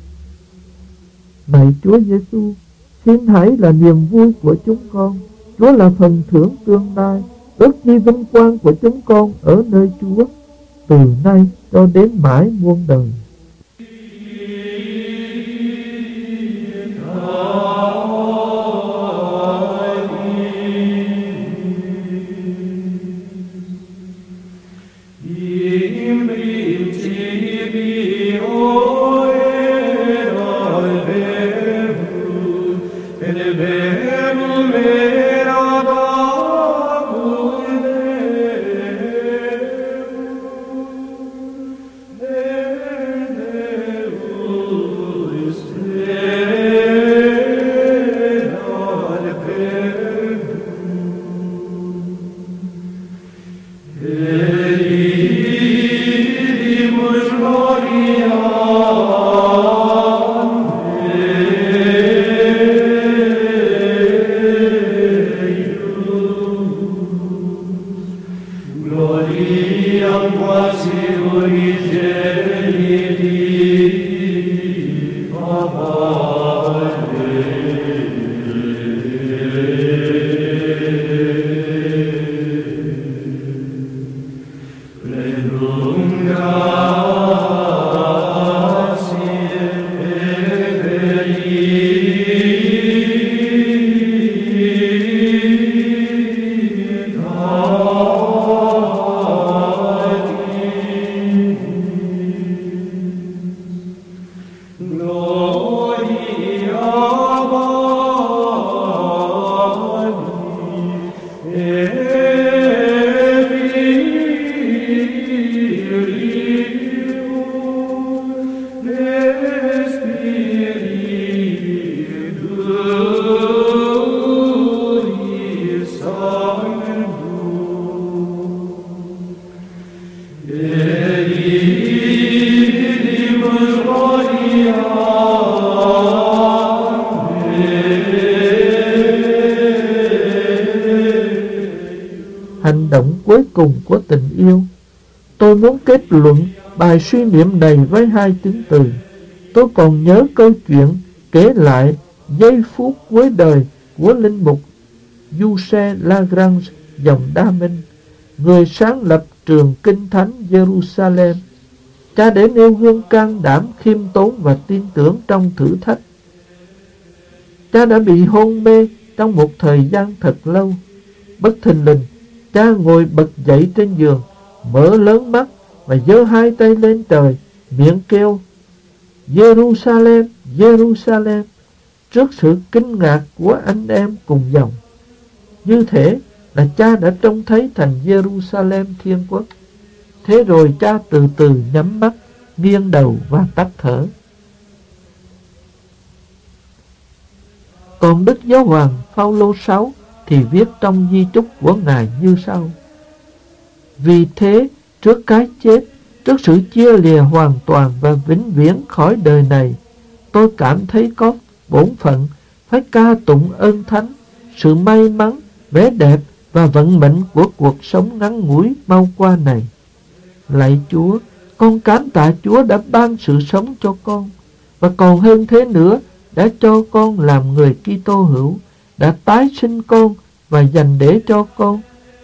C: Lạy Chúa Giêsu, xin hãy là niềm vui của chúng con. Chúa là phần thưởng tương lai, ước chi vinh quang của chúng con ở nơi Chúa, từ nay cho đến mãi muôn đời. Hành động cuối cùng của tình yêu. Tôi muốn kết luận bài suy niệm này với hai tính từ. Tôi còn nhớ câu chuyện kể lại giây phút cuối đời của linh mục Giuse Lagrange dòng Đa Minh, người sáng lập trường Kinh Thánh Jerusalem. Cha để nêu gương can đảm, khiêm tốn và tin tưởng trong thử thách. Cha đã bị hôn mê trong một thời gian thật lâu. Bất thình lình, cha ngồi bật dậy trên giường, mở lớn mắt và giơ hai tay lên trời, miệng kêu: Jerusalem, Jerusalem, trước sự kinh ngạc của anh em cùng dòng. Như thế là cha đã trông thấy thành Jerusalem thiên quốc. Thế rồi cha từ từ nhắm mắt, nghiêng đầu và tắt thở. Còn Đức Giáo hoàng Phaolô sáu thì viết trong di chúc của Ngài như sau: Vì thế, trước cái chết, trước sự chia lìa hoàn toàn và vĩnh viễn khỏi đời này, tôi cảm thấy có bổn phận phải ca tụng ơn thánh, sự may mắn, vẻ đẹp và vận mệnh của cuộc sống ngắn ngủi mau qua này. Lạy Chúa, con cảm tạ Chúa đã ban sự sống cho con, và còn hơn thế nữa, đã cho con làm người Kitô hữu, đã tái sinh con và dành để cho con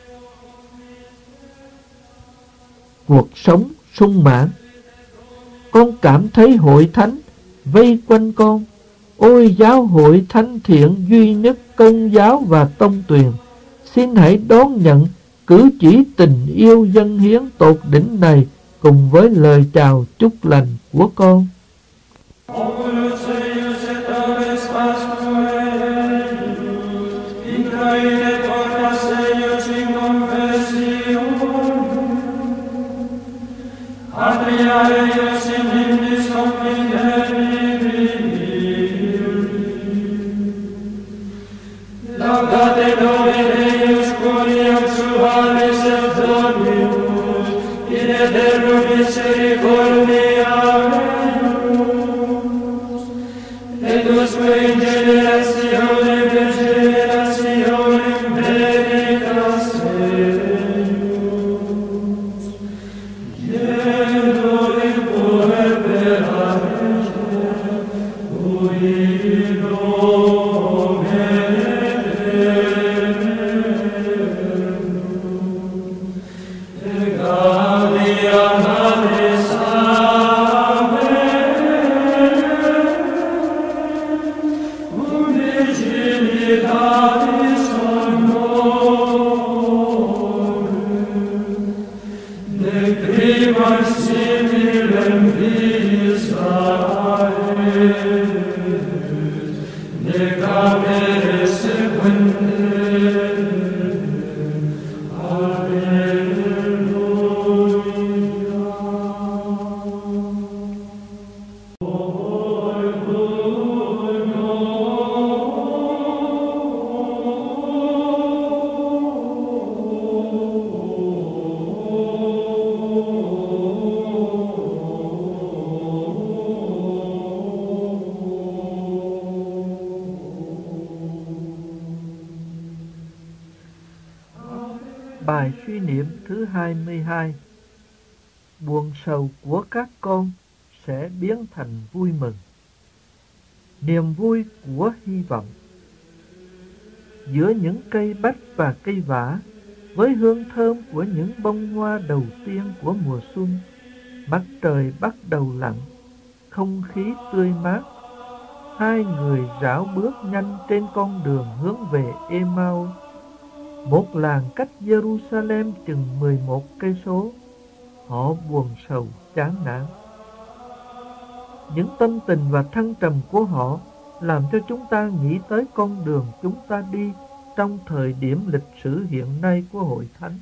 C: cuộc sống sung mãn. Con cảm thấy hội thánh vây quanh con. Ôi giáo hội thánh thiện duy nhất Công giáo và Tông Tuyền, xin hãy đón nhận cử chỉ tình yêu dâng hiến tột đỉnh này cùng với lời chào chúc lành của con. Bài suy niệm thứ hai mươi hai. Buồn sầu của các con sẽ biến thành vui mừng. Niềm vui của hy vọng. Giữa những cây bách và cây vả, với hương thơm của những bông hoa đầu tiên của mùa xuân, mặt trời bắt đầu lặn, không khí tươi mát, hai người rảo bước nhanh trên con đường hướng về Emau, một làng cách Jerusalem chừng mười một cây số. Họ buồn sầu chán nản. Những tâm tình và thăng trầm của họ làm cho chúng ta nghĩ tới con đường chúng ta đi trong thời điểm lịch sử hiện nay của Hội Thánh.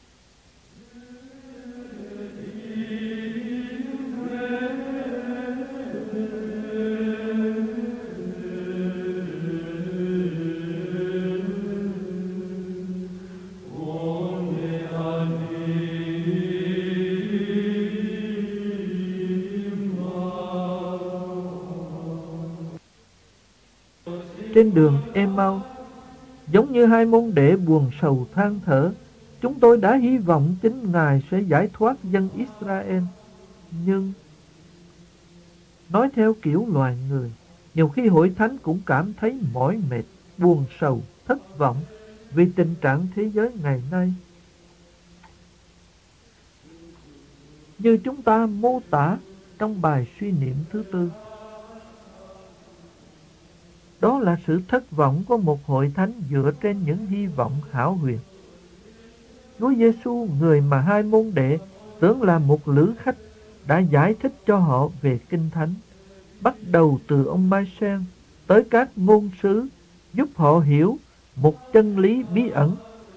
C: Trên đường Emau, giống như hai môn đệ buồn sầu than thở, chúng tôi đã hy vọng chính Ngài sẽ giải thoát dân Israel. Nhưng, nói theo kiểu loài người, nhiều khi Hội Thánh cũng cảm thấy mỏi mệt, buồn sầu, thất vọng vì tình trạng thế giới ngày nay. Như chúng ta mô tả trong bài suy niệm thứ tư, đó là sự thất vọng của một hội thánh dựa trên những hy vọng hão huyền. Chúa Giêsu, người mà hai môn đệ tưởng là một lữ khách, đã giải thích cho họ về Kinh Thánh, bắt đầu từ ông Mai-sen tới các ngôn sứ, giúp họ hiểu một chân lý bí ẩn.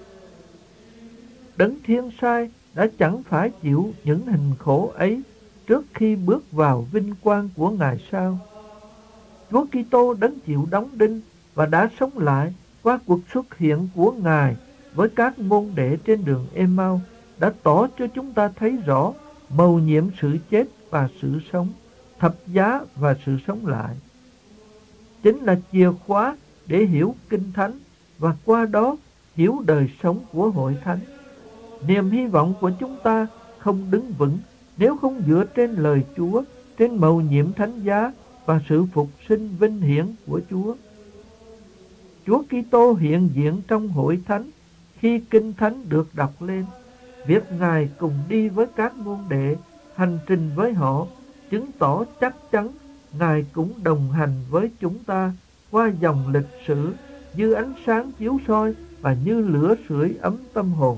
C: Đấng Thiên Sai đã chẳng phải chịu những hình khổ ấy trước khi bước vào vinh quang của Ngài sao? Chúa Kitô đấng chịu đóng đinh và đã sống lại qua cuộc xuất hiện của Ngài với các môn đệ trên đường Ê-mau đã tỏ cho chúng ta thấy rõ mầu nhiệm sự chết và sự sống, thập giá và sự sống lại. Chính là chìa khóa để hiểu Kinh Thánh và qua đó hiểu đời sống của Hội Thánh. Niềm hy vọng của chúng ta không đứng vững nếu không dựa trên lời Chúa, trên mầu nhiệm thánh giá và sự phục sinh vinh hiển của Chúa. Chúa Kitô hiện diện trong Hội Thánh khi Kinh Thánh được đọc lên. Việc Ngài cùng đi với các môn đệ, hành trình với họ, chứng tỏ chắc chắn Ngài cũng đồng hành với chúng ta qua dòng lịch sử như ánh sáng chiếu soi và như lửa sưởi ấm tâm hồn.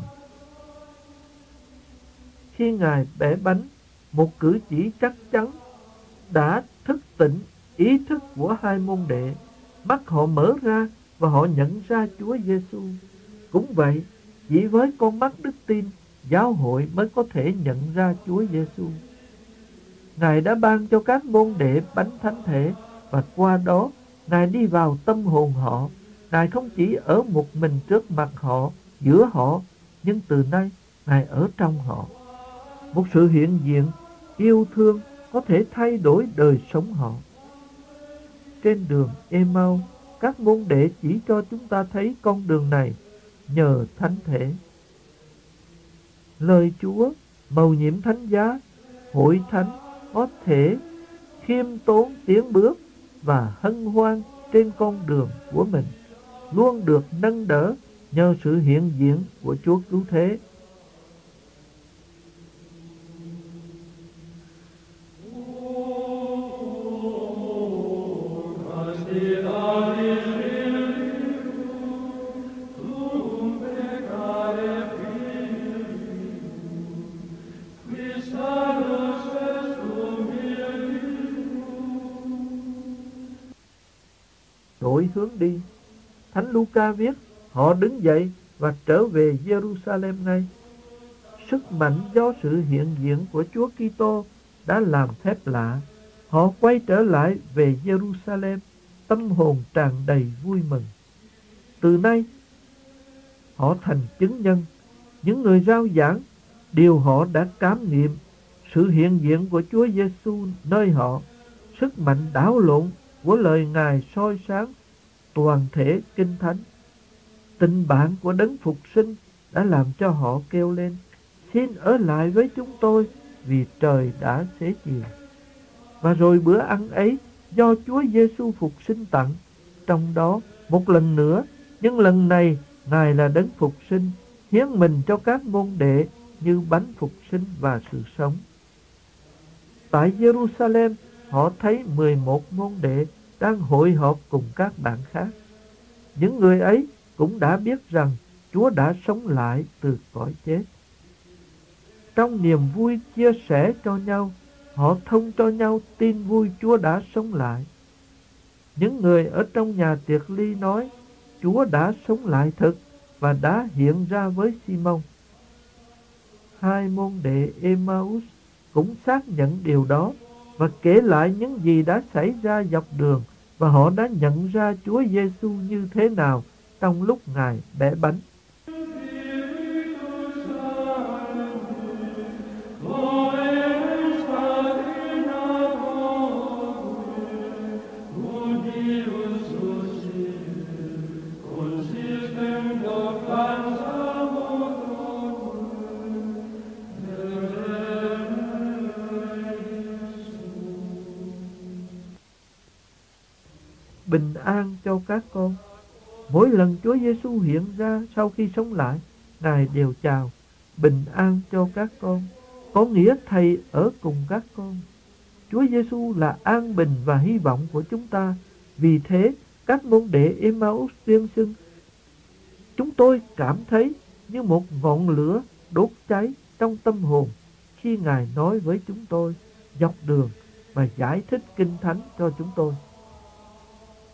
C: Khi Ngài bẻ bánh, một cử chỉ chắc chắn đã thức tỉnh ý thức của hai môn đệ. Mắt họ mở ra và họ nhận ra Chúa Giêsu. Cũng vậy, chỉ với con mắt đức tin, giáo hội mới có thể nhận ra Chúa Giêsu. Ngài đã ban cho các môn đệ bánh thánh thể và qua đó Ngài đi vào tâm hồn họ. Ngài không chỉ ở một mình trước mặt họ, giữa họ, nhưng từ nay Ngài ở trong họ. Một sự hiện diện yêu thương có thể thay đổi đời sống họ. Trên đường Ê-mau, các môn đệ chỉ cho chúng ta thấy con đường này nhờ thánh thể. Lời Chúa, mầu nhiệm thánh giá, Hội Thánh có thể khiêm tốn tiến bước và hân hoan trên con đường của mình, luôn được nâng đỡ nhờ sự hiện diện của Chúa Cứu Thế. Đổi hướng đi, Thánh Luca viết, họ đứng dậy và trở về Jerusalem ngay. Sức mạnh do sự hiện diện của Chúa Kitô đã làm phép lạ. Họ quay trở lại về Jerusalem, tâm hồn tràn đầy vui mừng. Từ nay, họ thành chứng nhân, những người rao giảng điều họ đã cảm nghiệm, sự hiện diện của Chúa Giêsu nơi họ, sức mạnh đảo lộn của lời Ngài soi sáng toàn thể Kinh Thánh. Tình bạn của đấng phục sinh đã làm cho họ kêu lên, xin ở lại với chúng tôi vì trời đã xế chiều. Và rồi bữa ăn ấy do Chúa Giêsu phục sinh tặng, trong đó một lần nữa, nhưng lần này Ngài là đấng phục sinh, hiến mình cho các môn đệ như bánh phục sinh và sự sống. Tại Jerusalem, họ thấy mười một môn đệ đang hội họp cùng các bạn khác. Những người ấy cũng đã biết rằng Chúa đã sống lại từ cõi chết. Trong niềm vui chia sẻ cho nhau, họ thông cho nhau tin vui Chúa đã sống lại. Những người ở trong nhà tiệc ly nói, Chúa đã sống lại thực và đã hiện ra với Simon. Hai môn đệ Ê-ma-út cũng xác nhận điều đó và kể lại những gì đã xảy ra dọc đường, và họ đã nhận ra Chúa Giêsu như thế nào trong lúc Ngài bẻ bánh. Bình an cho các con. Mỗi lần Chúa Giêsu hiện ra sau khi sống lại, Ngài đều chào bình an cho các con, có nghĩa Thầy ở cùng các con. Chúa Giêsu là an bình và hy vọng của chúng ta. Vì thế, các môn đệ Ê-ma-út tuyên xưng, chúng tôi cảm thấy như một ngọn lửa đốt cháy trong tâm hồn khi Ngài nói với chúng tôi dọc đường và giải thích Kinh Thánh cho chúng tôi.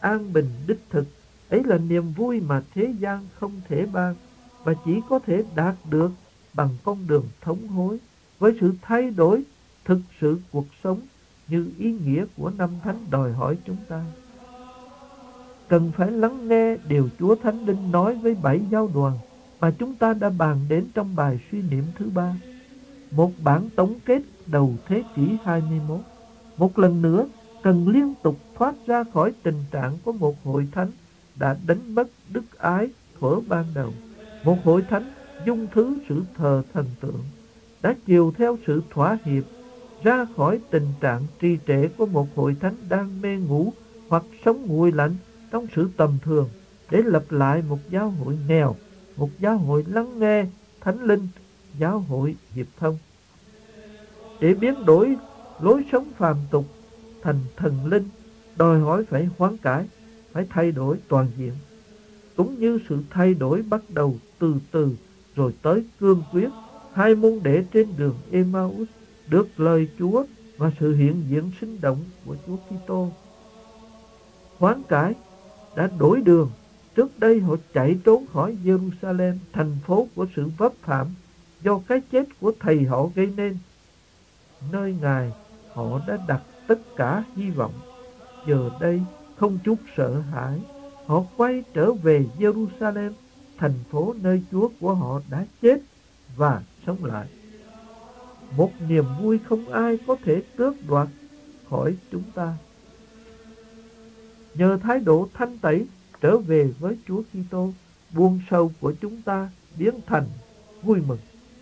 C: an bình đích thực. Ấy là niềm vui mà thế gian không thể ban, và chỉ có thể đạt được bằng con đường thống hối, với sự thay đổi thực sự cuộc sống như ý nghĩa của năm thánh đòi hỏi chúng ta. Cần phải lắng nghe điều Chúa Thánh Linh nói với bảy giáo đoàn mà chúng ta đã bàn đến trong bài suy niệm thứ ba. Một bản tổng kết đầu thế kỷ hai mươi mốt. Một lần nữa, cần liên tục thoát ra khỏi tình trạng của một hội thánh đã đánh mất đức ái thuở ban đầu. Một hội thánh dung thứ sự thờ thần tượng, đã chiều theo sự thỏa hiệp, ra khỏi tình trạng trì trệ của một hội thánh đang mê ngủ hoặc sống nguội lạnh trong sự tầm thường, để lập lại một giáo hội nghèo, một giáo hội lắng nghe Thánh Linh, giáo hội hiệp thông. Để biến đổi lối sống phàm tục thành thần linh, đòi hỏi phải hoán cải, phải thay đổi toàn diện. Cũng như sự thay đổi bắt đầu từ từ rồi tới cương quyết, hai môn đệ trên đường Emmaus được lời Chúa và sự hiện diện sinh động của Chúa Kitô. Hoán cải đã đổi đường. Trước đây họ chạy trốn khỏi Jerusalem, thành phố của sự vấp phạm do cái chết của thầy họ gây nên. Nơi Ngài họ đã đặt tất cả hy vọng. Giờ đây không chút sợ hãi, họ quay trở về Jerusalem, thành phố nơi Chúa của họ đã chết và sống lại. Một niềm vui không ai có thể tước đoạt khỏi chúng ta. Nhờ thái độ thanh tẩy trở về với Chúa Kitô, buồn sầu của chúng ta biến thành vui mừng.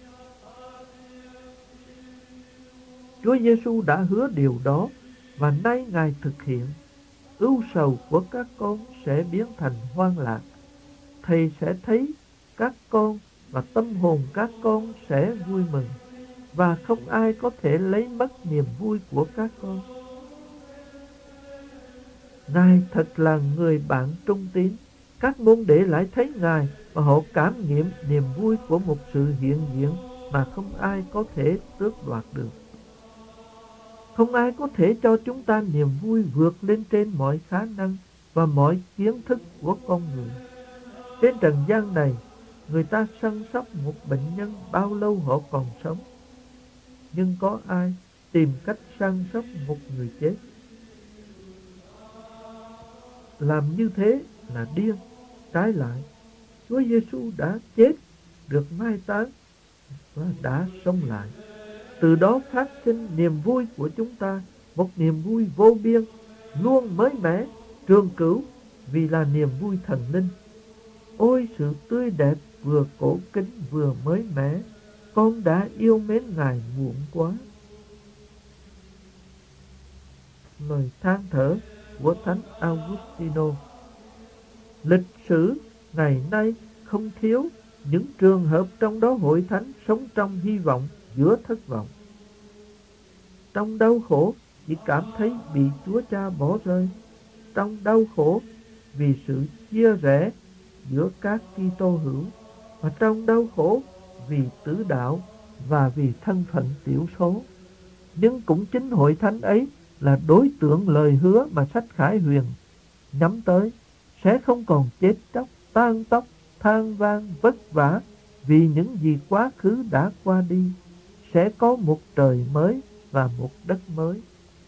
C: Chúa Giêsu đã hứa điều đó và nay Ngài thực hiện. Ưu sầu của các con sẽ biến thành hoan lạc. Thầy sẽ thấy các con và tâm hồn các con sẽ vui mừng, và không ai có thể lấy mất niềm vui của các con. Ngài thật là người bạn trung tín. Các môn đệ lại thấy Ngài và họ cảm nghiệm niềm vui của một sự hiện diện mà không ai có thể tước đoạt được. Không ai có thể cho chúng ta niềm vui vượt lên trên mọi khả năng và mọi kiến thức của con người. Trên trần gian này, người ta săn sóc một bệnh nhân bao lâu họ còn sống. Nhưng có ai tìm cách săn sóc một người chết? Làm như thế là điên. Trái lại, Chúa Giêsu đã chết, được mai táng và đã sống lại. Từ đó phát sinh niềm vui của chúng ta, một niềm vui vô biên, luôn mới mẻ, trường cửu, vì là niềm vui thần linh. Ôi sự tươi đẹp vừa cổ kính vừa mới mẻ, con đã yêu mến Ngài muộn quá. Lời than thở của Thánh Augustino. Lịch sử ngày nay không thiếu những trường hợp trong đó hội thánh sống trong hy vọng giữa thất vọng. Trong đau khổ chỉ cảm thấy bị Chúa Cha bỏ rơi. Trong đau khổ vì sự chia rẽ giữa các Kitô hữu, và trong đau khổ vì tử đạo và vì thân phận tiểu số. Nhưng cũng chính hội thánh ấy là đối tượng lời hứa mà sách Khải Huyền nhắm tới, sẽ không còn chết chóc, tan tóc, than vang, vất vả vì những gì quá khứ đã qua đi. Sẽ có một trời mới và một đất mới.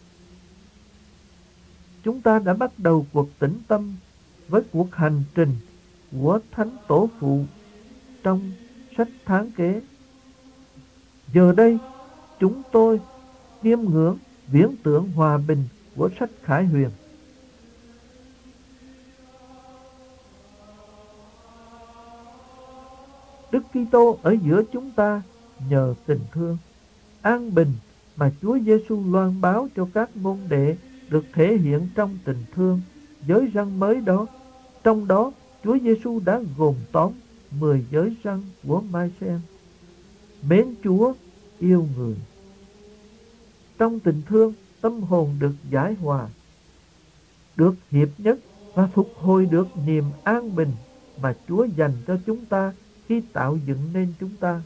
C: Chúng ta đã bắt đầu cuộc tĩnh tâm với cuộc hành trình của Thánh Tổ Phụ trong sách Tháng Kế. Giờ đây, chúng tôi chiêm ngưỡng viễn tượng hòa bình của sách Khải Huyền. Đức Kitô ở giữa chúng ta nhờ tình thương, an bình mà Chúa Giêsu loan báo cho các môn đệ được thể hiện trong tình thương, giới răn mới đó. Trong đó, Chúa Giêsu đã gồm tóm mười giới răn của Mai-sen. Mến Chúa, yêu người. Trong tình thương, tâm hồn được giải hòa, được hiệp nhất và phục hồi được niềm an bình mà Chúa dành cho chúng ta khi tạo dựng nên chúng ta.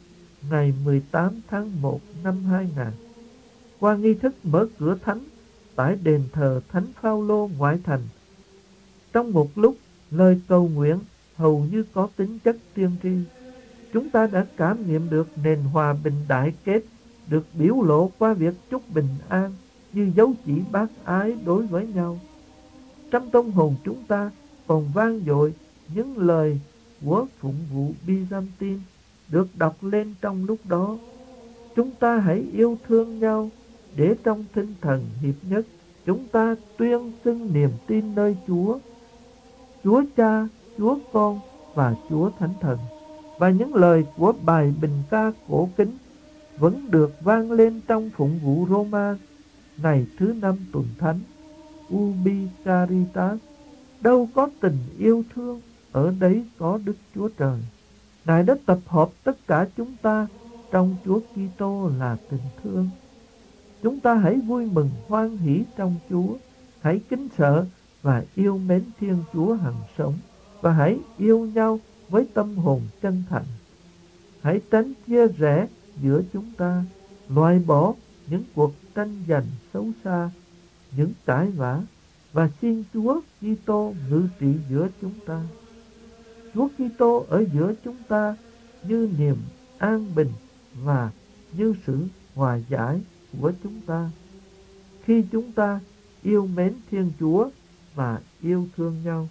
C: Ngày mười tám tháng một năm hai nghìn, qua nghi thức mở cửa thánh, tại đền thờ Thánh Phaolô ngoại thành. Trong một lúc, lời cầu nguyện hầu như có tính chất tiên tri. Chúng ta đã cảm nghiệm được nền hòa bình đại kết được biểu lộ qua việc chúc bình an như dấu chỉ bác ái đối với nhau. Trong tâm hồn chúng ta còn vang dội những lời của phụng vụ Byzantine được đọc lên trong lúc đó. Chúng ta hãy yêu thương nhau để trong tinh thần hiệp nhất chúng ta tuyên xưng niềm tin nơi Chúa, Chúa Cha, Chúa Con và Chúa Thánh Thần. Và những lời của bài bình ca cổ kính vẫn được vang lên trong phụng vụ Roma ngày thứ năm tuần thánh. Ubi Caritas, đâu có tình yêu thương, ở đấy có Đức Chúa Trời. Ngài đã tập hợp tất cả chúng ta trong Chúa Kitô là tình thương. Chúng ta hãy vui mừng hoan hỷ trong Chúa, hãy kính sợ và yêu mến Thiên Chúa hằng sống, và hãy yêu nhau với tâm hồn chân thành. Hãy tránh chia rẽ giữa chúng ta, loại bỏ những cuộc tranh giành xấu xa, những cãi vã, và xin Chúa Kitô ngự trị giữa chúng ta. Chúa Kitô ở giữa chúng ta như niềm an bình và như sự hòa giải của chúng ta, khi chúng ta yêu mến Thiên Chúa và yêu thương nhau.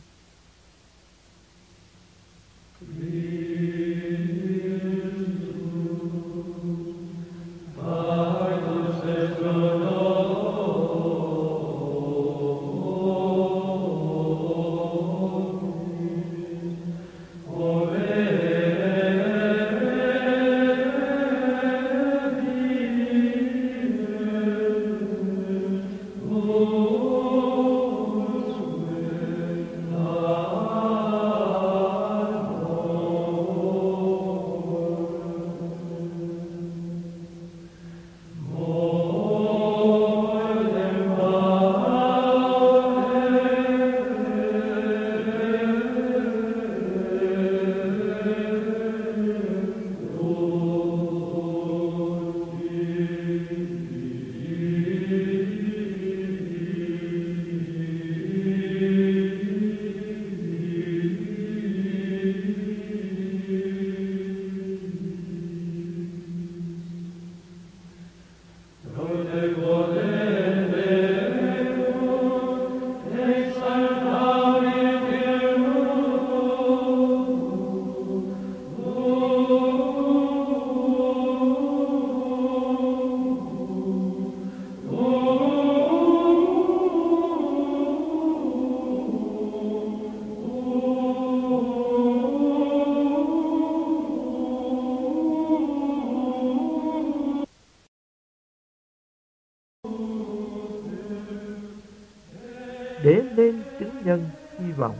C: Để nên chứng nhân hy vọng.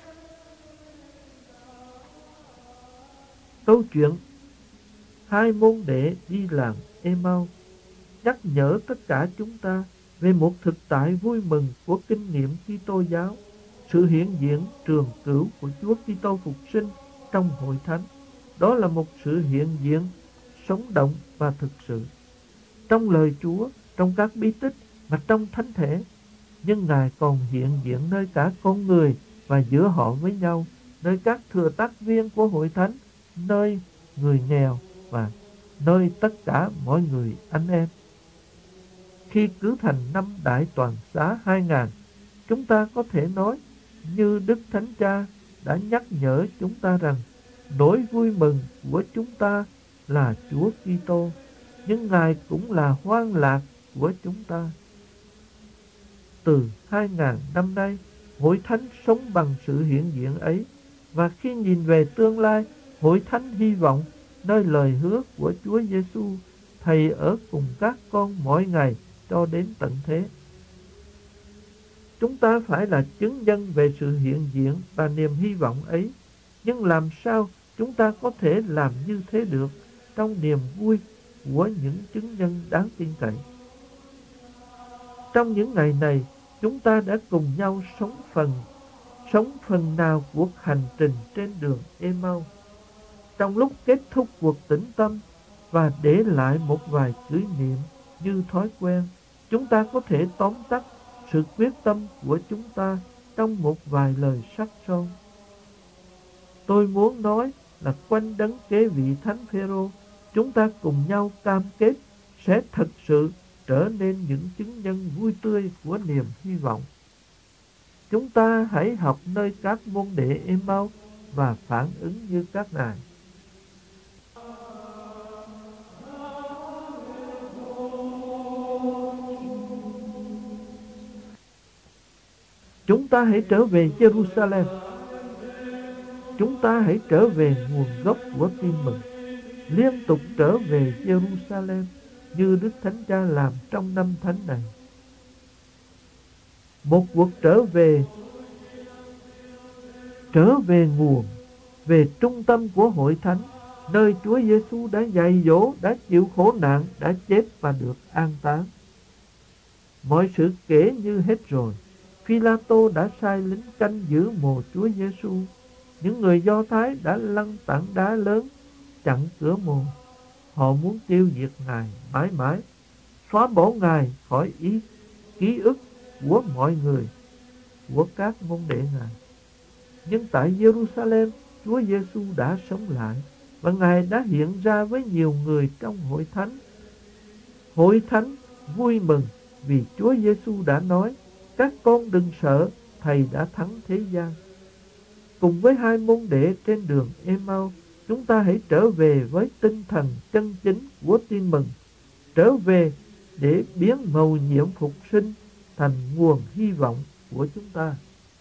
C: Câu chuyện hai môn đệ đi làm Emau nhắc nhở tất cả chúng ta về một thực tại vui mừng của kinh nghiệm Kitô giáo, sự hiện diện trường cửu của Chúa Kitô phục sinh trong hội thánh. Đó là một sự hiện diện sống động và thực sự trong lời Chúa, trong các bí tích và trong thánh thể. Nhưng Ngài còn hiện diện nơi cả con người và giữa họ với nhau, nơi các thừa tác viên của hội thánh, nơi người nghèo và nơi tất cả mọi người anh em. Khi cử thành năm đại toàn xá hai ngàn, chúng ta có thể nói như Đức Thánh Cha đã nhắc nhở chúng ta rằng nỗi vui mừng của chúng ta là Chúa Kitô, nhưng Ngài cũng là hoan lạc của chúng ta. Từ hai ngàn năm nay, hội thánh sống bằng sự hiện diện ấy, và khi nhìn về tương lai, hội thánh hy vọng nơi lời hứa của Chúa Giêsu, Thầy ở cùng các con mỗi ngày cho đến tận thế. Chúng ta phải là chứng nhân về sự hiện diện và niềm hy vọng ấy, nhưng làm sao chúng ta có thể làm như thế được trong niềm vui của những chứng nhân đáng tin cậy? Trong những ngày này, chúng ta đã cùng nhau sống phần sống phần nào cuộc hành trình trên đường Emau. Trong lúc kết thúc cuộc tĩnh tâm và để lại một vài kỷ niệm như thói quen, Chúng ta có thể tóm tắt sự quyết tâm của chúng ta trong một vài lời sắc son. Tôi muốn nói là quanh đấng kế vị Thánh Phêrô, chúng ta cùng nhau cam kết sẽ thật sự trở nên những chứng nhân vui tươi của niềm hy vọng. Chúng ta hãy học nơi các môn đệ Êm-mau và phản ứng như các ngài. Chúng ta hãy trở về Jerusalem. Chúng ta hãy trở về nguồn gốc của tin mừng, liên tục trở về Jerusalem như Đức Thánh Cha làm trong năm thánh này. Một cuộc trở về, trở về nguồn, về trung tâm của hội thánh, nơi Chúa Giêsu đã dạy dỗ, đã chịu khổ nạn, đã chết và được an táng. Mọi sự kể như hết rồi. Phi-la-tô đã sai lính canh giữ mồ Chúa Giêsu. Những người Do Thái đã lăn tảng đá lớn chặn cửa mồ. Họ muốn tiêu diệt Ngài mãi mãi, xóa bỏ Ngài khỏi ý ký ức của mọi người, của các môn đệ Ngài. Nhưng tại Jerusalem, Chúa Giêsu đã sống lại và Ngài đã hiện ra với nhiều người trong hội thánh. Hội thánh vui mừng vì Chúa Giêsu đã nói: các con đừng sợ, Thầy đã thắng thế gian. Cùng với hai môn đệ trên đường Êm-mau, chúng ta hãy trở về với tinh thần chân chính của tin mừng, trở về để biến mầu nhiệm phục sinh thành nguồn hy vọng của chúng ta.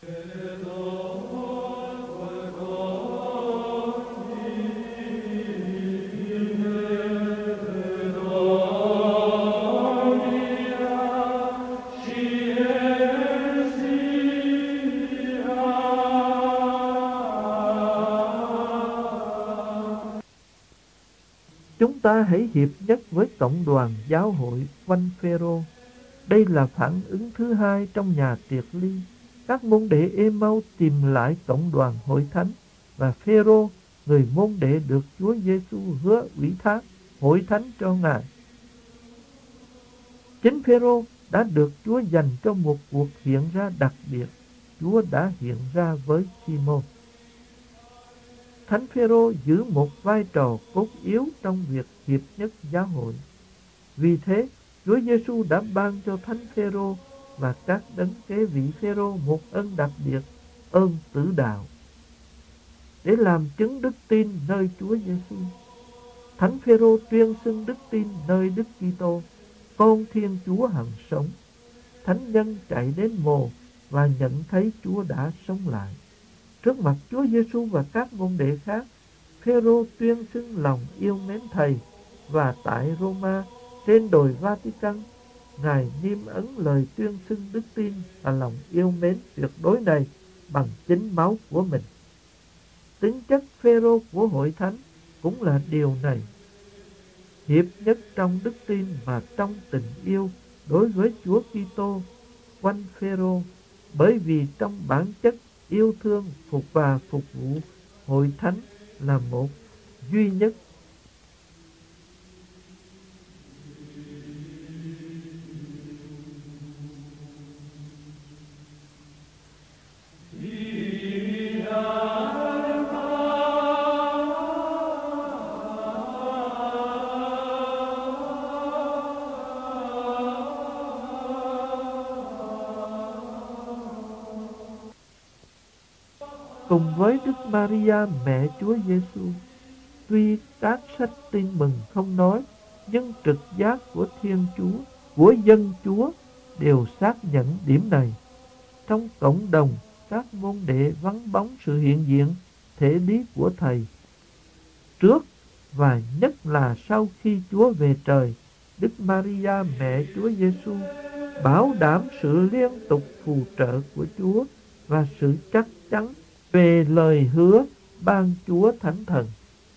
C: Chúng ta hãy hiệp nhất với cộng đoàn giáo hội quanh Phêrô. Đây là phản ứng thứ hai trong nhà tiệc ly. Các môn đệ Êm-mau tìm lại cộng đoàn hội thánh và Phêrô, người môn đệ được Chúa Giêsu hứa ủy thác hội thánh cho Ngài. Chính Phêrô đã được Chúa dành cho một cuộc hiện ra đặc biệt. Chúa đã hiện ra với Si-môn. Thánh Phêrô giữ một vai trò cốt yếu trong việc hiệp nhất giáo hội. Vì thế, Chúa Giêsu đã ban cho Thánh Phêrô và các đấng kế vị Phêrô một ân đặc biệt, ơn tử đạo, để làm chứng đức tin nơi Chúa Giêsu. Thánh Phêrô tuyên xưng đức tin nơi Đức Kitô, con Thiên Chúa hằng sống. Thánh nhân chạy đến mồ và nhận thấy Chúa đã sống lại. Trước mặt Chúa Giêsu và các môn đệ khác, Phêrô tuyên xưng lòng yêu mến Thầy, và tại Roma, trên đồi Vatican, Ngài niêm ấn lời tuyên xưng đức tin và lòng yêu mến tuyệt đối này bằng chính máu của mình. Tính chất Phêrô của hội thánh cũng là điều này: hiệp nhất trong đức tin và trong tình yêu đối với Chúa Kitô quanh Phêrô, bởi vì trong bản chất yêu thương phục và phục vụ hội thánh là một duy nhất. Cùng với Đức Maria mẹ Chúa Giêsu, tuy các sách tin mừng không nói, nhưng trực giác của Thiên Chúa, của dân Chúa đều xác nhận điểm này. Trong cộng đồng, các môn đệ vắng bóng sự hiện diện thể lý của Thầy. Trước và nhất là sau khi Chúa về trời, Đức Maria mẹ Chúa Giêsu bảo đảm sự liên tục phù trợ của Chúa và sự chắc chắn về lời hứa ban Chúa Thánh Thần.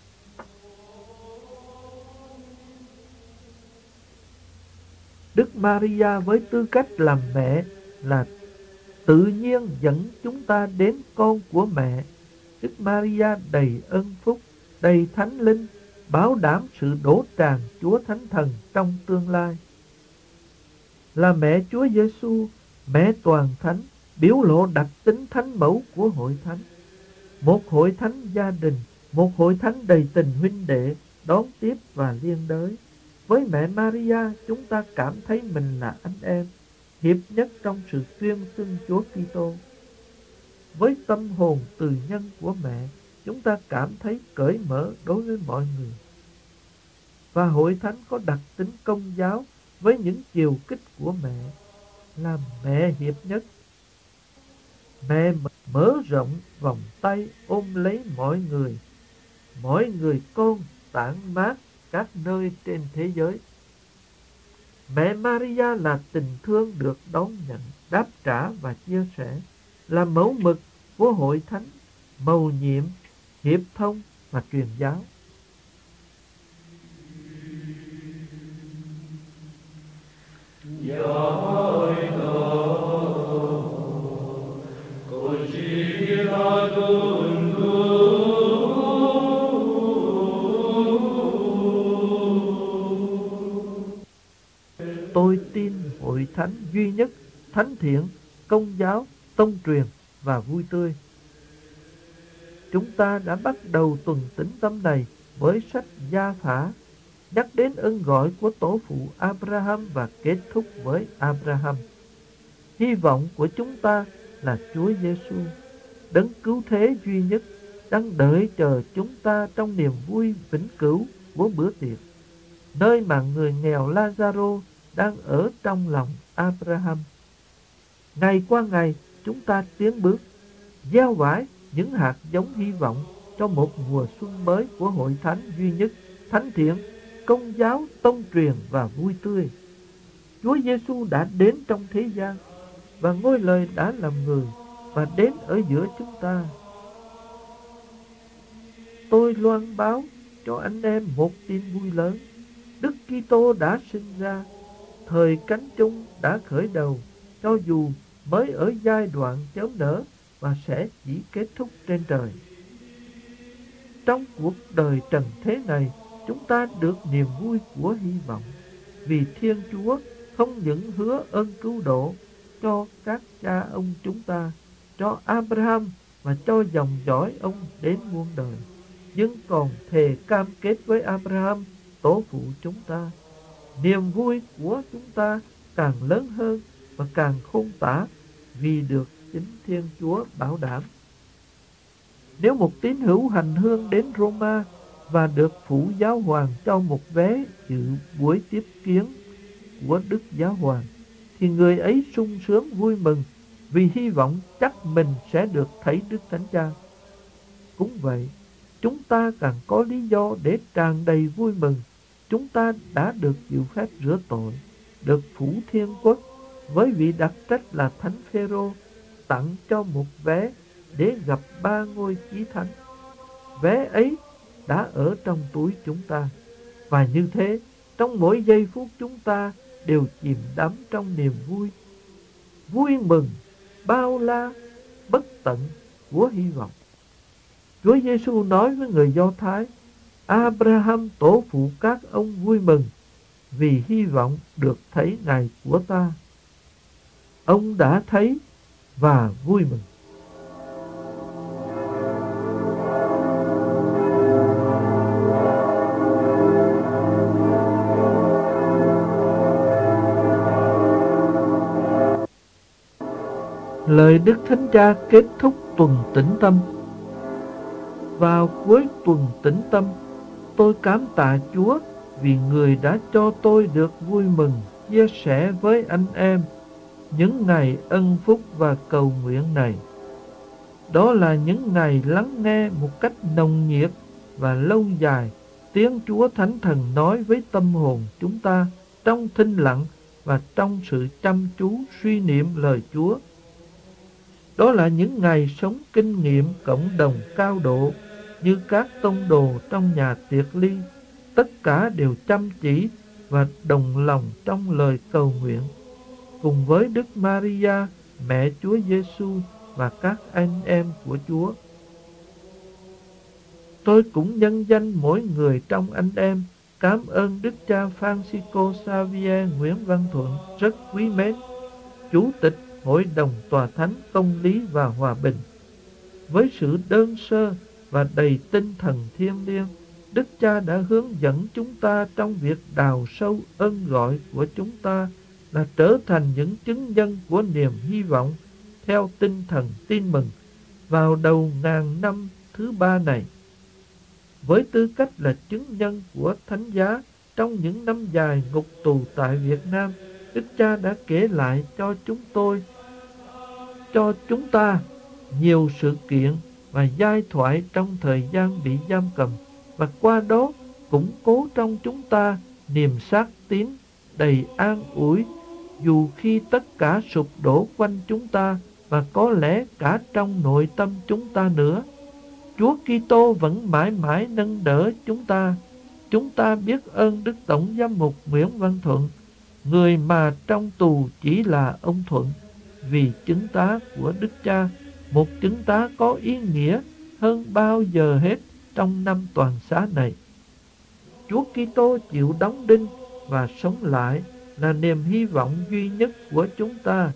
C: Đức Maria với tư cách làm mẹ là tự nhiên dẫn chúng ta đến con của mẹ. Đức Maria đầy ân phúc, đầy thánh linh, bảo đảm sự đổ tràn Chúa Thánh Thần trong tương lai. là mẹ Chúa Giêsu, mẹ toàn thánh, biểu lộ đặc tính thánh mẫu của hội thánh. Một hội thánh gia đình, một hội thánh đầy tình huynh đệ, đón tiếp và liên đới. Với mẹ Maria, chúng ta cảm thấy mình là anh em, hiệp nhất trong sự tuyên xưng Chúa Kitô. Với tâm hồn từ nhân của mẹ, chúng ta cảm thấy cởi mở đối với mọi người. Và hội thánh có đặc tính công giáo với những chiều kích của mẹ, là mẹ hiệp nhất. Mẹ mở rộng vòng tay ôm lấy mọi người, mỗi người con tản mát các nơi trên thế giới. Mẹ Maria là tình thương được đón nhận, đáp trả và chia sẻ, là mẫu mực của hội thánh, mầu nhiệm, hiệp thông và truyền giáo. Tôi tin hội thánh duy nhất, thánh thiện, công giáo, tông truyền và vui tươi. Chúng ta đã bắt đầu tuần tĩnh tâm này với sách Gia Phả, nhắc đến ơn gọi của tổ phụ Abraham và kết thúc với Abraham. Hy vọng của chúng ta là Chúa Giêsu, đấng cứu thế duy nhất, đang đợi chờ chúng ta trong niềm vui vĩnh cửu của bữa tiệc, nơi mà người nghèo Lazaro đang ở trong lòng Abraham. Ngày qua ngày, chúng ta tiến bước, gieo vải những hạt giống hy vọng cho một mùa xuân mới của hội thánh duy nhất, thánh thiện, công giáo, tông truyền và vui tươi. Chúa Giêsu đã đến trong thế gian, và ngôi lời đã làm người và đến ở giữa chúng ta. Tôi loan báo cho anh em một tin vui lớn. Đức Kitô đã sinh ra, thời cánh chung đã khởi đầu, cho dù mới ở giai đoạn chớm nở và sẽ chỉ kết thúc trên trời. Trong cuộc đời trần thế này, chúng ta được niềm vui của hy vọng, vì Thiên Chúa không những hứa ơn cứu độ cho các cha ông chúng ta, cho Abraham và cho dòng dõi ông đến muôn đời, nhưng còn thề cam kết với Abraham, tổ phụ chúng ta. Niềm vui của chúng ta càng lớn hơn và càng khôn tả, vì được chính Thiên Chúa bảo đảm. Nếu một tín hữu hành hương đến Roma và được phủ giáo hoàng cho một vé dự buổi tiếp kiến của Đức Giáo hoàng, thì người ấy sung sướng vui mừng vì hy vọng chắc mình sẽ được thấy Đức Thánh Cha. Cũng vậy, chúng ta càng có lý do để tràn đầy vui mừng. Chúng ta đã được chịu phép rửa tội, được phủ thiên quốc, với vị đặc trách là Thánh Phêrô tặng cho một vé để gặp ba ngôi chí thánh. Vé ấy đã ở trong túi chúng ta, và như thế, trong mỗi giây phút chúng ta đều chìm đắm trong niềm vui, vui mừng, bao la, bất tận của hy vọng. Chúa Giêsu nói với người Do Thái: Abraham tổ phụ các ông vui mừng vì hy vọng được thấy ngày của ta. Ông đã thấy và vui mừng. Lời Đức Thánh Cha kết thúc tuần tĩnh tâm. Vào cuối tuần tĩnh tâm, tôi cảm tạ Chúa vì Người đã cho tôi được vui mừng chia sẻ với anh em những ngày ân phúc và cầu nguyện này. Đó là những ngày lắng nghe một cách nồng nhiệt và lâu dài tiếng Chúa Thánh Thần nói với tâm hồn chúng ta trong thinh lặng và trong sự chăm chú suy niệm lời Chúa. Đó là những ngày sống kinh nghiệm cộng đồng cao độ như các tông đồ trong nhà tiệc ly, tất cả đều chăm chỉ và đồng lòng trong lời cầu nguyện, cùng với Đức Maria, mẹ Chúa Giêsu và các anh em của Chúa. Tôi cũng nhân danh mỗi người trong anh em cảm ơn Đức cha Francisco Xavier Nguyễn Văn Thuận rất quý mến, Chủ tịch Hội đồng Tòa Thánh Công lý và Hòa bình. Với sự đơn sơ và đầy tinh thần thiêng liêng, Đức cha đã hướng dẫn chúng ta trong việc đào sâu ơn gọi của chúng ta là trở thành những chứng nhân của niềm hy vọng theo tinh thần tin mừng vào đầu ngàn năm thứ ba này. Với tư cách là chứng nhân của thánh giá trong những năm dài ngục tù tại Việt Nam, Đức cha đã kể lại cho chúng tôi, cho chúng ta nhiều sự kiện và giai thoại trong thời gian bị giam cầm, và qua đó củng cố trong chúng ta niềm xác tín đầy an ủi, dù khi tất cả sụp đổ quanh chúng ta và có lẽ cả trong nội tâm chúng ta nữa. Chúa Kitô vẫn mãi mãi nâng đỡ chúng ta. Chúng ta biết ơn Đức Tổng Giám mục Nguyễn Văn Thuận, người mà trong tù chỉ là ông Thuận, vì chứng tá của Đức Cha, một chứng tá có ý nghĩa hơn bao giờ hết trong năm toàn xá này. Chúa Kitô chịu đóng đinh và sống lại là niềm hy vọng duy nhất của chúng ta.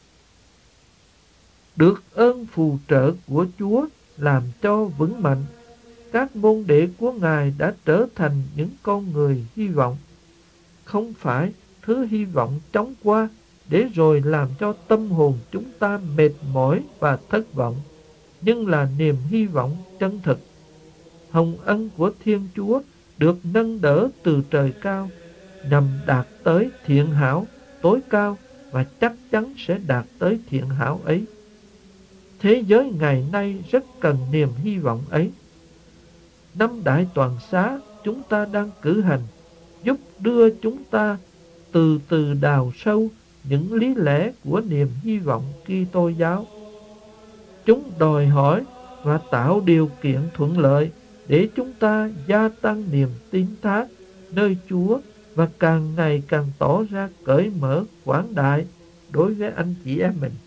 C: Được ơn phù trợ của Chúa làm cho vững mạnh, các môn đệ của Ngài đã trở thành những con người hy vọng. Không phải thứ hy vọng chóng qua để rồi làm cho tâm hồn chúng ta mệt mỏi và thất vọng, nhưng là niềm hy vọng chân thực. Hồng ân của Thiên Chúa được nâng đỡ từ trời cao nhằm đạt tới thiện hảo tối cao, và chắc chắn sẽ đạt tới thiện hảo ấy. Thế giới ngày nay rất cần niềm hy vọng ấy. Năm đại toàn xá chúng ta đang cử hành giúp đưa chúng ta từ từ đào sâu những lý lẽ của niềm hy vọng Kitô giáo. Chúng đòi hỏi và tạo điều kiện thuận lợi để chúng ta gia tăng niềm tín thác nơi Chúa và càng ngày càng tỏ ra cởi mở quảng đại đối với anh chị em mình.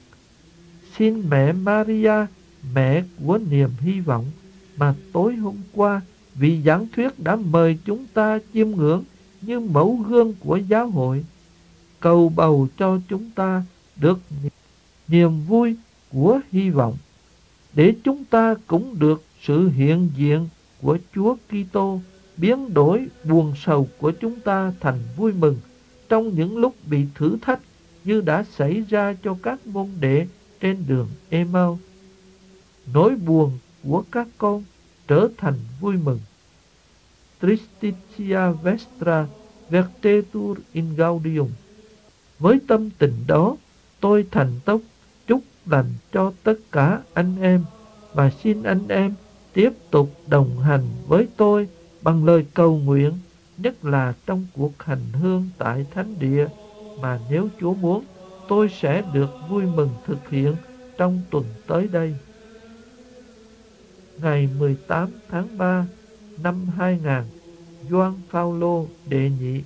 C: Xin mẹ Maria, mẹ của niềm hy vọng mà tối hôm qua vị giảng thuyết đã mời chúng ta chiêm ngưỡng như mẫu gương của giáo hội, cầu bầu cho chúng ta được niềm vui của hy vọng, để chúng ta cũng được sự hiện diện của Chúa Kitô biến đổi buồn sầu của chúng ta thành vui mừng trong những lúc bị thử thách, như đã xảy ra cho các môn đệ trên đường Emau. Nỗi buồn của các con trở thành vui mừng. Tristitia vestra vertetur in gaudium. Với tâm tình đó, tôi thành tốc chúc lành cho tất cả anh em, và xin anh em tiếp tục đồng hành với tôi bằng lời cầu nguyện, nhất là trong cuộc hành hương tại Thánh Địa mà nếu Chúa muốn, tôi sẽ được vui mừng thực hiện trong tuần tới đây. Ngày mười tám tháng ba năm hai nghìn, Gioan Phaolô đệ nhị.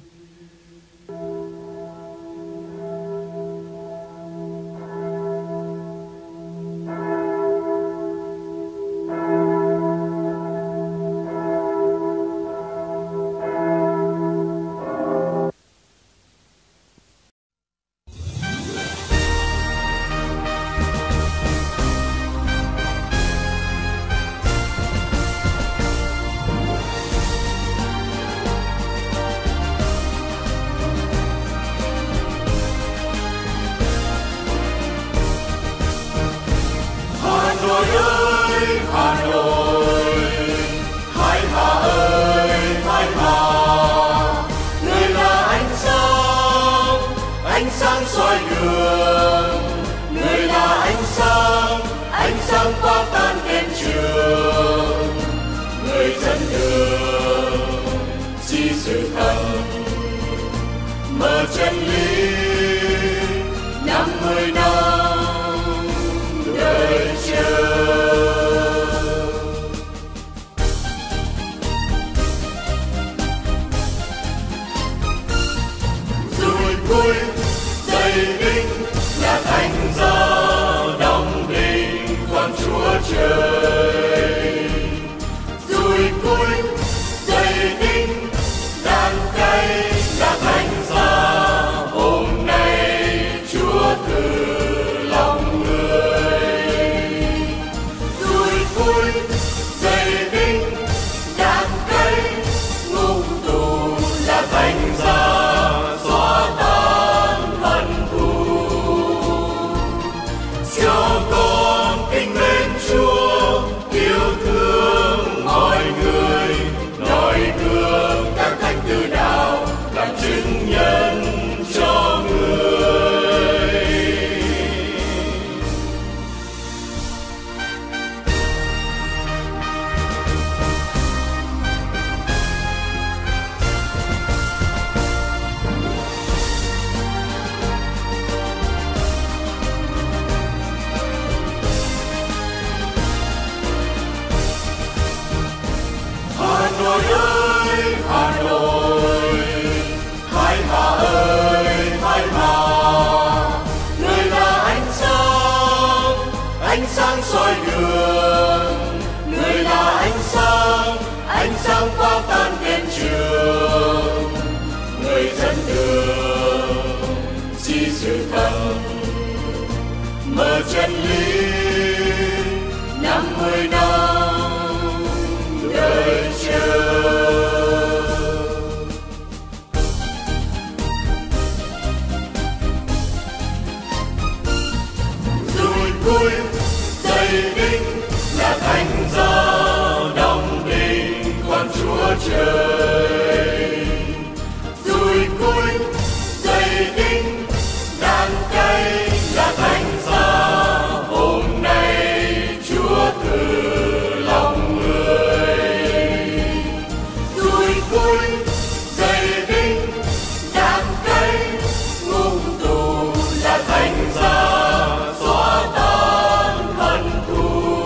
A: Hà Nội. Thái Hà ơi Thái Hà, người là ánh sáng, ánh sáng soi đường. Người là ánh sáng, ánh sáng phá tan đêm trường. Người dẫn đường chỉ sự thật, mở chân lý. Năm mươi năm đời chờ. Dùi cui dây đinh là thành gia đồng đình con Chúa Trời. Dùi cui dây đinh đàn cây là thành gia hôm nay Chúa từ lòng người. Dùi cui dây đinh đàn cây ngục tù là thành gia xóa tan hận thù.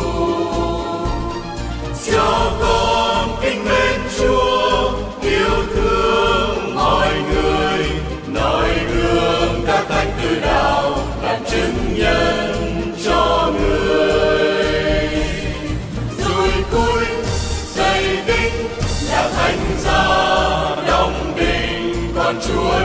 A: Cho con kính mến Chúa, yêu thương mọi người, noi gương các thánh tử đạo, làm chứng nhân cho người. Dùi cui dây đinh là thành gia đồng đình con Chúa